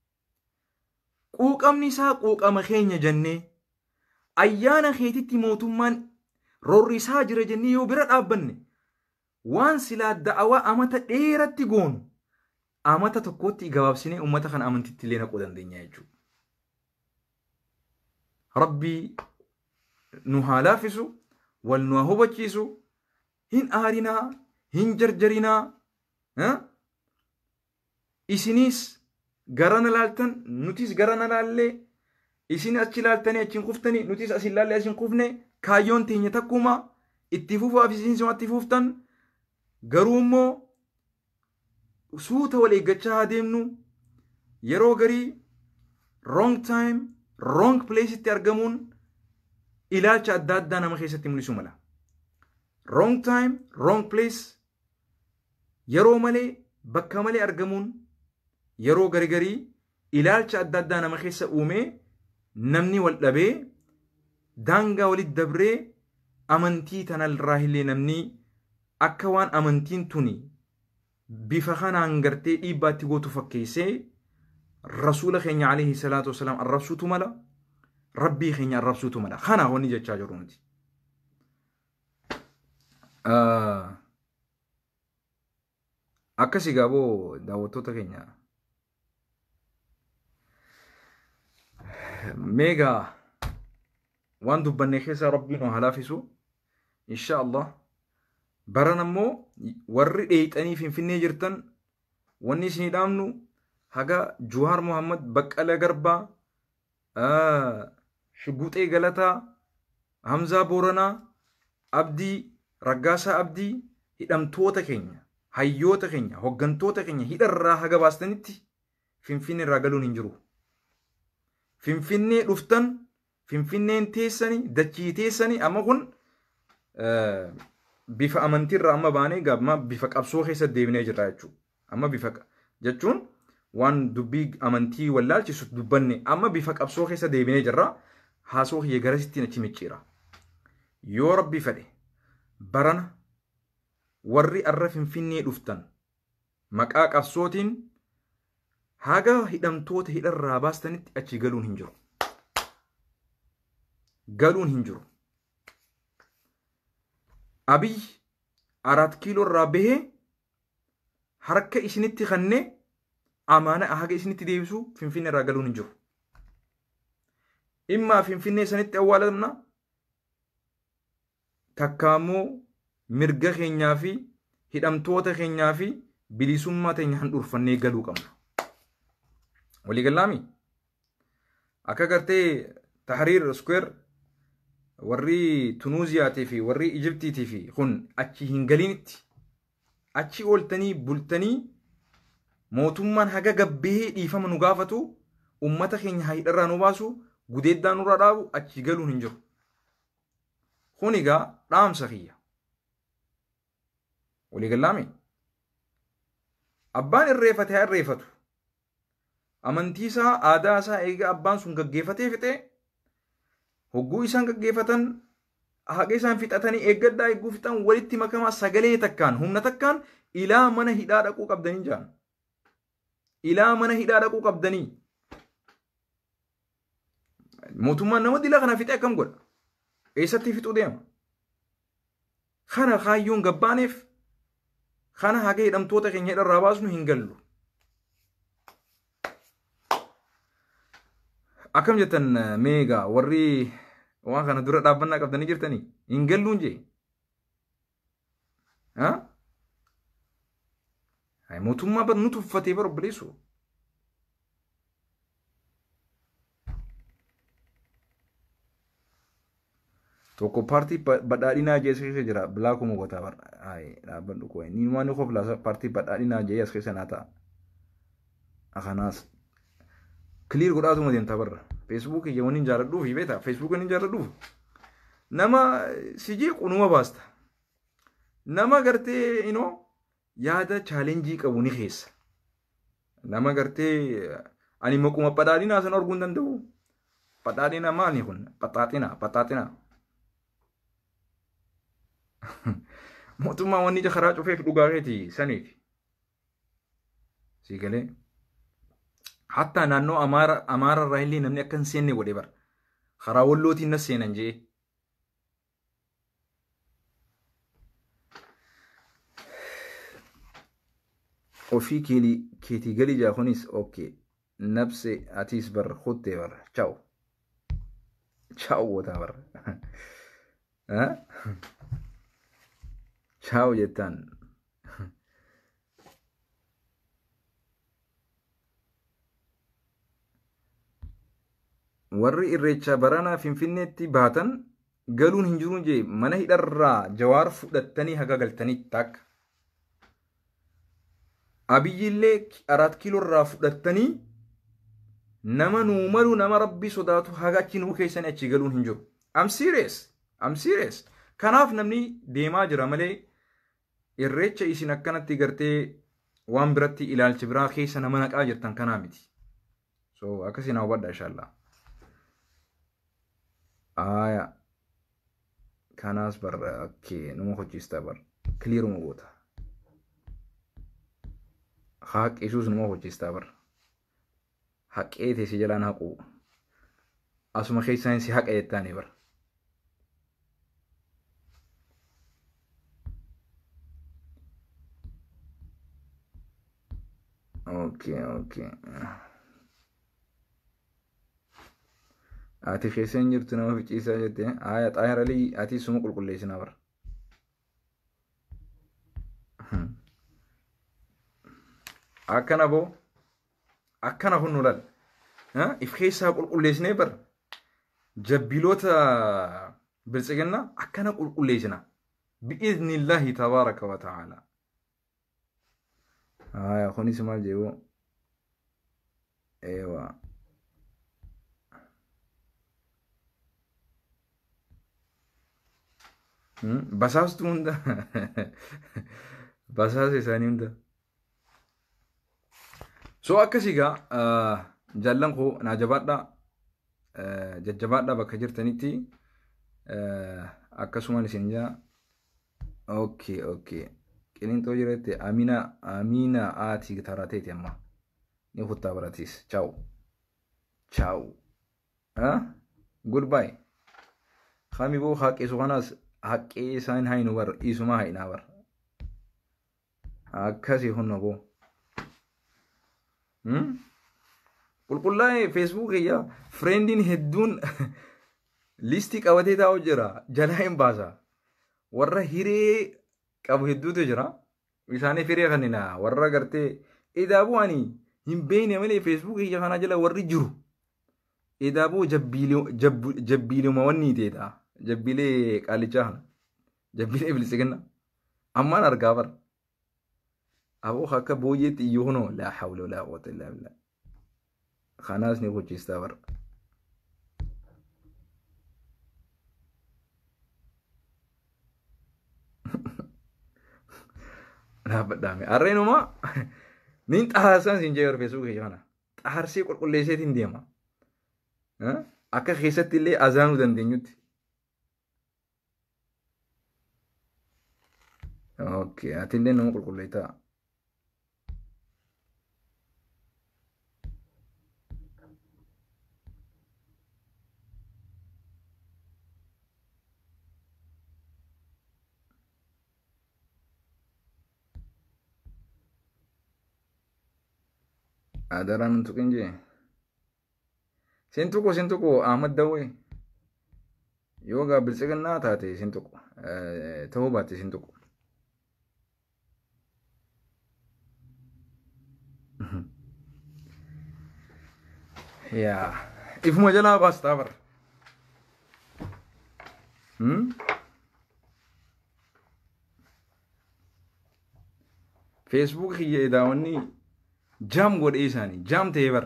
Speaker 1: quuqamni isaa quuqama keenya jennee, ayyaana keetitti mootummaan roorrisaa jira jennee yoo bira dhaabbanne, waan silaa da'awaa amata dheeratti goonu, amata tokkotti gabaabsinee ummata kana amantitti illee naquu dandeenya jechuudha. Rabbii nu haa laafisu, wal nu haa hubachiisu, hin aarinaa, hin jarjarinaa. Isinis garana laaltan, nutis garana laallee, isin achi laaltanii achi hin kuftanii, nutis asin laallee asin kufne, kaayyoon teenya takkuma itti fufuuf isin simatti fuftan. Garuu immoo suuta wal eeggachaa haa deemnu. Yeroo garii wrong time, wrong place itti argamuun ilaalcha adda addaa nama keessatti mul'isu mala. Wrong time, wrong place, yeroo malee bakka malee argamuun yeroo gargarii ilaalcha adda addaa nama keessa uumee namni wal dhabee daangaa walitti dabree amantii tanarraa illee namni akka waan amantiin tuni bifa kanaan gartee dhiibbaatti gootu fakkeessee rasuula keenya alayhi salaatu wasalaam arrabsuutu mala, rabbii keenya arrabsuutu mala. Kana wanni jechaa jiru nuti. Akkasii gaaboo daawwattoota keenya meegaa waan dubbanne keessa rabbiin haa laafisu insha Allah. Baran ammoo warri dheeyxanii finfinnee jirtan wanni isinii dhaamnu haga Juwaar Muhammad, Baqqala Garbaa, Shugguxee Galataa, Hamzaa Booranaa, Abdii Raggaasaa Abdii hidhamtoota keenya, hayyoota keenya, hoggantoota keenya hidharraa haga baastanitti finfinnee irraa galuun hin jiru. Finfinnee dhuftan, finfinneen teessanii, dachii teessanii, amma kun bifa amantiirraa amma baanee gabma bifa qabsoo keessa deebinee jirra jechuudha. Amma bifa jechuun waan dubbii amantii wallaalchisu dubbanne amma bifa qabsoo keessa deebinee jirra. Haasoo kiyya garasittiin achi micciira. Yoo rabbi fedhe barana warri arra finfinnee dhuftan maqaa qabsootiin haga hidhamtoota hidharraa baastanitti achi galuun hin jiru. Galuun hin jiru. abiy arat kiiloo irraa bahee harka isinitti kannee amaana haga isinitti deebisu Finfinnee irraa galuun hin jiru. Imma Finfinnee sanitti awwaalamna takkaamoo mirga keenyaa fi hidhamtoota keenyaa fi bilisummaa teenya handhuurfannee galuu qabna. Walii galaami akka gartee Tahrir Square warri Tunuuziyaatii fi warri Ijiptiitii fi kun achi hin galinitti achi ooltanii bultanii mootummaan haga gabbee dhiifama nu gaafatu ummata keenya hidharraa nu baasu gudeeddaan nurraa dhaabu achi galuun hin jiru. Kun egaa dhaamsa kiyya. Walii galaami abbaan irreeffate haa irreeffatu. Amantii isaa aadaa isaa eega abbaan sun gaggeeffatee fixee hogguu isaan gaggeeffatan haga isaan fixatanii eeggaddaa eegguu fixan walitti makamaa sagalee takkaan humna takkaan ilaa mana hidhaa dhaquu qabdanii jaan. Ilaa mana hidhaa dhaquu qabdanii. Mootummaan nama dila kana fixee akkam godha? Eessatti fixuu deema? Kana kaayyoon gabbaaneef kana haga hidhamtoota keenya hidharraa baasnu hin gallu. Akkam jettan meegaa warri waan kana dura dhaabbannaa qabdanii jirtanii hin galluun jee. Ha? Hai mootummaa bar nuti uffatee bar obboleessu. Tokko paartii badhaadhinaa jeesee jira bilaakuma gotaa bar. Hai dhaabbannu koo ni waan ni qofla paartii badhaadhinaa jee as keessa naata. Akanaas clear godhaatu ma deemta barra. Facebook ija waniin jaaladhuuf beeta Facebook waniin jaaladhuuf. Nama sijii qunuma baasta. Nama gartee ino yaada challenge qabu ni keessa. Nama gartee ani maquma badhaadhinaa san arguu hin danda'u. Badhaadhina maali kun? Baxaaxina, baxaaxina. Mootummaa wanni karaa cufeef dhugaa keeti saniiti. Siigalee. Hatta naannoo Amaara Amaara irraa illee namni akka hin seenne godhe bara. Karaa wallootiin na seenan jee. Ofii keetii keetii galii jaa kunis okay. Nabse atis bar khutte bar. Ciao. Ciao wota bar. Ha? Ciao jettan. Warri irreecha barana Finfinneetti baatan galuun hin jiru jee mana hidharraa Jawaar fudhattanii haga galtanii takka. Abiyyillee arat kiiloo irraa fudhattanii nama nuu malu nama rabbi sodaatu haga achi nuu keessanii achi galuun hin jiru. I'm serious. I'm serious. Kanaaf namni deemaa jira malee irreecha isin akkanatti gartee waan biratti ilaalchi biraa keessa nama naqaa jirtan kanaa miti. So akkasiin hawwadha inshallah. Aya kanas bar okay numa hojista bar clear mu goota haq isus numa hojista bar haqeete si jalaan haqu asuma keessan si haqa yettani bar okay okay ati keessan jirtu nama ficiisaa jette aya xaayiralii ati suma qulqulleessina bar akkana boo akkana hunnu lal if keessaa qulqulleessinee bar jabbiloota biltsiginna akkana qulqulleessina bi'iznillaahi tabaaraka wa ta'ala aya kunis maal jeeboo eewaa Basas tu hunda. Basas isani hunda. So akkasiga jallan ko na jabaadha jajjabaadha bakka jirtanitti akkasumaan isin jaa okay okay qinintoo jirette amina amina aati tarateeti amma ni hutta baratis ciao ciao ha goodbye khami bo khaqi suganas haqqee isaan haynu bar isuma haynaa bar akkasi hunno boo qulqullaa'ee feesbuuk iyya fireendiin hedduun listii qabatee taa'u jira jalaa hin baasa warra hiree qabu hedduutu jira isaanii firee kannina warra gartee edaabuu ani hin beekne malee feesbuuk iyya kana jala warri jiru edaabuu jabbiiluma wanni ta'edha jabbiilee qaalichaa kana jabbiilee bilisiginna ammaan argaa bar aboo akka booyyeetti iyyuu hunoo laa hawla walaa quwwata illaa billah kanaas ni hojjeestaa bar dhaabbadhaame arreenuma nin xaharsaan siin jee feesbuuk iyya kana xaharsee qulqulleesseetiin deema akka keessatti illee azaanuu dandeenyutti okay atillee nama qulqulleessaa adaraan tuqin jee sin tuqu sin tuqu Ahmad Dawwee yoo gaa bilisiginnaa taate sin tuqu ta'uu baatte sin tuqu yaa ifuma jalaa baastaa bar feesbuuk kiyya edaawwanni jaam godhee isaanii jaam ta'ee bar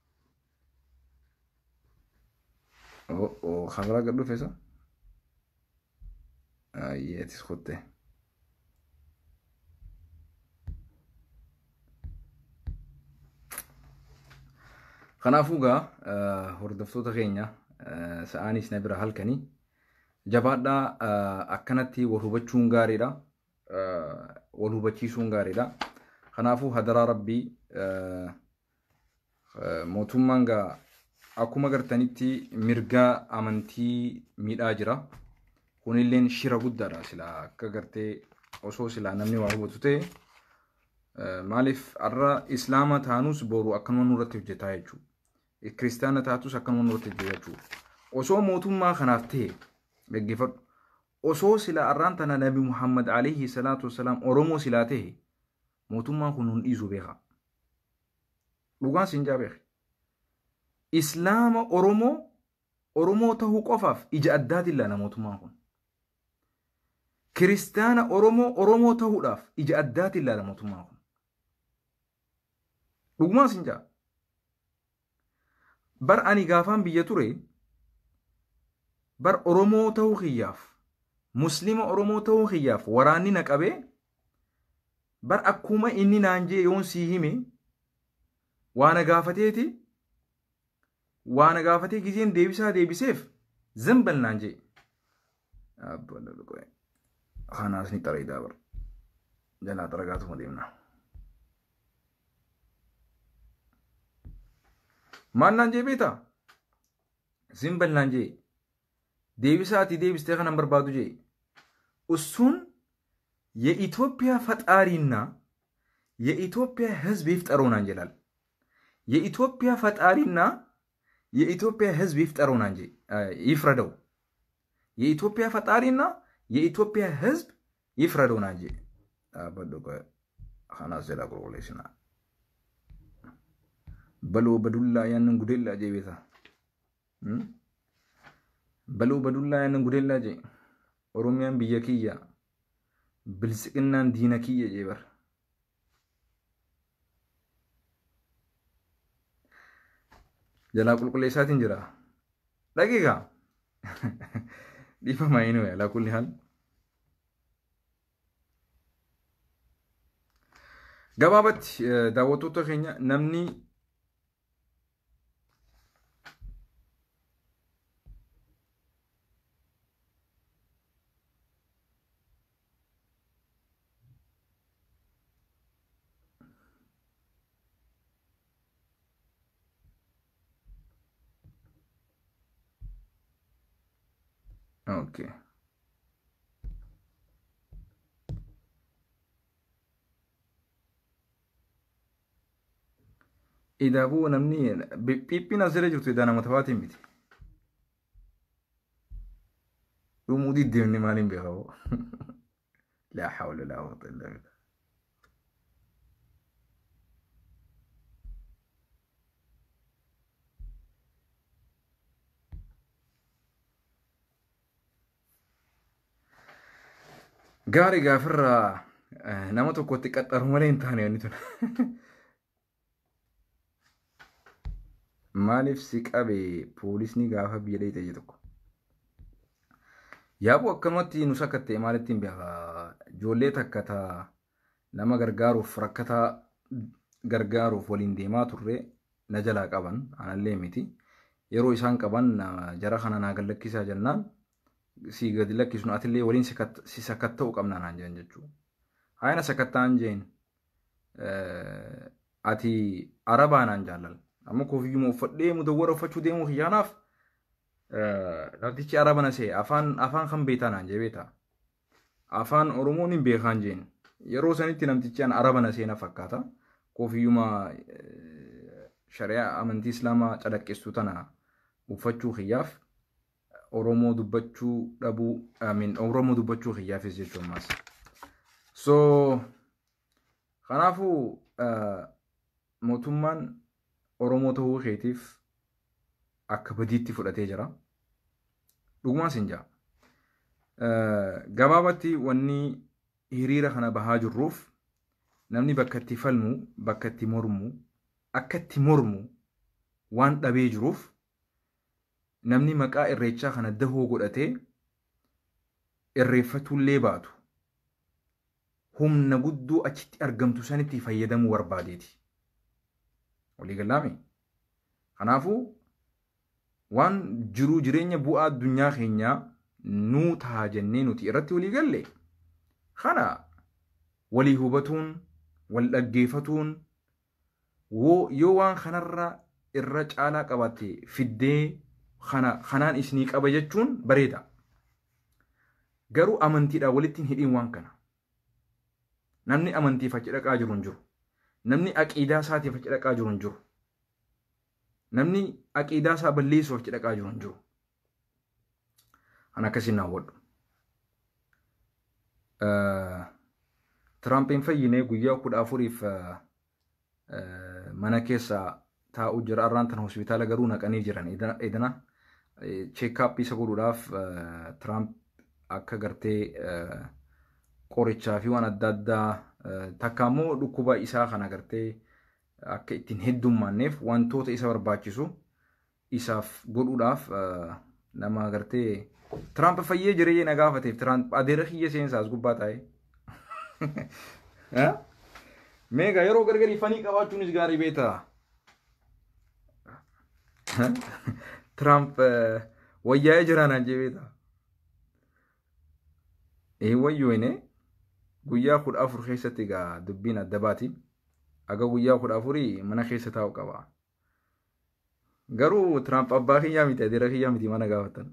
Speaker 1: خبرة قبل فيصل آه تسخطه خنافوغا آه هردفتو تغينيا آه سآني سنبرا هالكني جبادا آه أكنتي وهوبتشون غاريدا آه وهوبتشيسون غاريدا خنافو هدرا ربي آه آه موتومانغا akkuma gartanitti mirgaa amantii miidhaa jira kunilleen shira guddaadha sila akka gartee osoo sila namni waa hubatu ta'e maaliif arra islaama taanus boru akkanuma nurratti hojjetaa jechuudha kiristaana taatus akkanuma nurratti hojjetaa jechuudha osoo mootummaa kanaaf ta'e gaggeeffadhu osoo sila arraan tana nabi Muhammad alayhi salaatu wassalaam oromoo silaa ta'e mootummaan kun hun dhiisuu beeka dhugaan siin jaa beeka islaama oromoo oromoo ta'uu qofaaf ija addaati ilaala mootummaan kun kiristaana oromoo oromoo ta'uudhaaf ija addaati ilaala mootummaan kun dhugumaa siin jaa bar ani gaafaan biyya ture bar oromoo ta'uu kiyyaaf muslima oromoo ta'uu kiyyaaf waraanni na qabee bar akkuma inni naan jee yoon sii hime waan gaafateeti وانا قافتي كيزين ديبسا ديبسيف زنبل نانجي أبو لقوي خلاص نترى دابر جنا ترقاتهم مديمنا ما نانجي بيتا زنبل نانجي ديبسا تي ديبس تيغا نمبر بادو جي السون يا إثيوبيا فتارينا يا إثيوبيا حزب يفترون انجلال يا إثيوبيا فتارينا የኢትዮጵያ ህዝብ ይፍጠሩና እንጂ ይፍረደው የኢትዮጵያ ፈጣሪና የኢትዮጵያ ህዝብ ይፍረደውና እንጂ አበደቆ خلاص ዘላ ቆቆሌሽና በሎ በዱላ ያንን ጉዴላ ጄቤታ በሎ በዱላ ያንን ጉዴላ ጄ ኦሮሚያን ብየኪያ ብልጽግናን ዲነኪያ ጄበር جلا كل كل ساعتين جرا دقيقة دي فماينو على كل حال قبابت دعوتو تخينيا نمني اوكي إذا بو نمني بيبي نزل جرت إذا أنا متفاتم بيتي ومودي الدنيا مالين بيغو لا حول ولا قوة إلا بالله. قاري قافر نامتو كنت قطر مالين تاني يعني تون maaliif si qabe poolisni gaafa biyya dheeyte jedhe tokko yaabuu akkanumatti nu sakatta'e maalittiin beeka ijoollee takka taa nama gargaaruuf rakkataa gargaaruuf waliin deemaa turre na jalaa qaban anallee miti yeroo isaan qaban jara kana naa gad lakkisaa jennaan si gadi lakkisuun atillee waliin si sakatta'u qabnaa naan jedhan jechuudha. Haayina sakattaan jeen ati arabaa naan jaallal amma koofiyyuma uffadhee mudawwara uffachuu deemuu kiyyaanaaf namtichi araba na see afaan afaan kan beetaa naan jee beetaa afaan oromoon hin beekaan jeen yeroo sanitti namtichi an araba na seena fakkaata koofiyyuma shari'aa amantii islaamaa calaqqeessu tana uffachuu kiyyaaf oromoo dubbachuu dhabuu amiin oromoo dubbachuu kiyyaafis jechuun maas so kanaafuu mootummaan oromoo ta'uu keetiif akka badiitti fudhatee jira dhugumaan sin jaa gabaabatti wanni hiriira kana bahaa jirruuf namni bakka itti falmu bakka itti mormu akka itti mormu waan dhabee jiruuf namni maqaa irreechaa kana dahoo godhatee irreeffatullee baatu humna guddoo achitti argamtu sanitti fayyadamuu barbaadeeti. Walii galaami. Kanaafuu waan jiruu jireenya bu'aa addunyaa keenyaa nuu ta'a jennee nuti irratti walii galle kana walii hubatuun wal dhaggeeffatuun yoo waan kanarra irra caalaa qabatte fiddee kana kanaan isinii qaba jechuun bareeda. Garuu amantiidhaan walitti hin hidhiin waan kana. Namni amantiif achi dhaqaa jiru hin jiru. Namni aqiidaa isaatiif achi dhaqaa jiru hin jiru. Namni aqiidaa isaa balleessuuf achi dhaqaa jiru hin jiru. Ana akkasiin naawwadhu. Tiraampiin fayyinee guyyaa kudha afuriif mana keessa taa'u jira. Arraan tan hospitaala garuu naqanii jiran. Edana cheekaappii isa godhuudhaaf Tiraamp akka gartee qorichaa fi waan adda addaa takka immoo dhukkuba isaa kana gartee akka ittiin heddummaanneef wantoota isa barbaachisu isaaf godhuudhaaf nama gartee Tiraamp fayyee jiree na gaafateef Tiraamp adeera kiyya seensaas gubbaa taa'ee meegaa yeroo gargarii fanii qabaachuunis gaarii beetaa. Tiraamp wayyaa'ee jiraanaan jee beetaa. Ee wayyoo inni guyyaa kudha afur keessatti egaa dubbiin adda baati. Aga guyyaa kudha afurii mana keessa taa'u qaba. Garuu Tiraamp abbaa kiyyaa miti adeera kiyyaa miti mana gaafatan.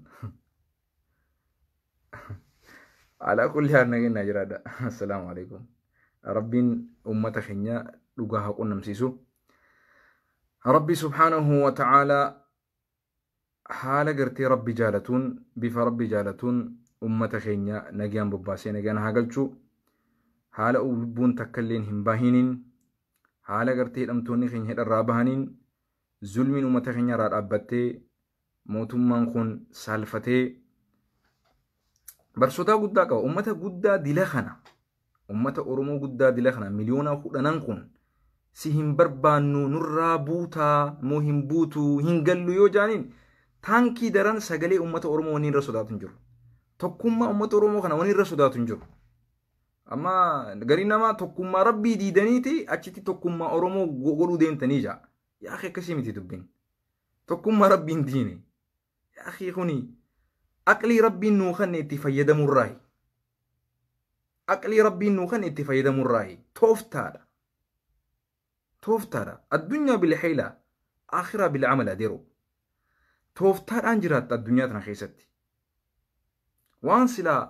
Speaker 1: Alaa kulli haal nageenyaa jiraadha. Assalaamu alaikum. Rabbiin ummata keenya dhugaa haa qunnamsiisu. Rabbi subhaanahu wa ta'aalaa haala gartee Rabbi jaalatuun bifa Rabbi jaalatuun ummata keenya nagaan bobbaasee nagaan haa galchu. Haala lubbuun takka illeen hin bahiniin haala gartee hidhamtoonni keenya hidharraa bahaniin zulmiin ummata keenya irraa dhaabbattee mootummaan kun saalfatee barsoota guddaa qaba. Ummata guddaa dila kana ummata Oromoo guddaa dila kana miliyoona kudhanan kun si hin barbaannu nurraa buutaa moo hin buutu hin gallu yoo jaaniin taankii daran sagalee ummata Oromoo waniin irra sodaatu hin jiru. Tokkummaa ummata Oromoo kana waniin irra sodaatu hin jiru. Amma garii namaa tokkummaa Rabbii diidaniiti achitti tokkummaa Oromoo godhuu deemtanii jaa. Yaa akhi akkasii miti dubbiin. Tokkummaa Rabbiin diine. Yaa akhi kuni aqlii Rabbiin nuu kan itti fayyadamurraayi. Aqlii Rabbiin nuu kan itti fayyadamurraayi. Tooftaadha. Tooftaadha. Addunyaa bilxiila akhiraa bilcamala adeero. Tooftaadhaan jiraatta addunyaa tana keessatti. Waan silaa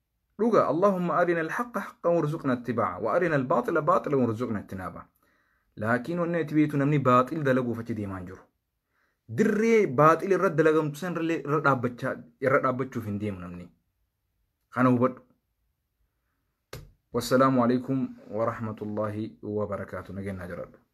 Speaker 1: لغة اللهم أرنا الحق حقا وارزقنا اتباعه وأرنا الباطل باطلا وارزقنا اجتنابه. laakiin wanni ati beektu namni baaxil dalaguuf achi deemaa hin jiru. Dirree baaxil irra dalagamtu san irra dhaabbachaa irra dhaabbachuuf hin deemu namni. Kana hubadhu. Wassalaamu alaikum wa rahmatullahi wa barakaatu. Nageenya jiraadhu.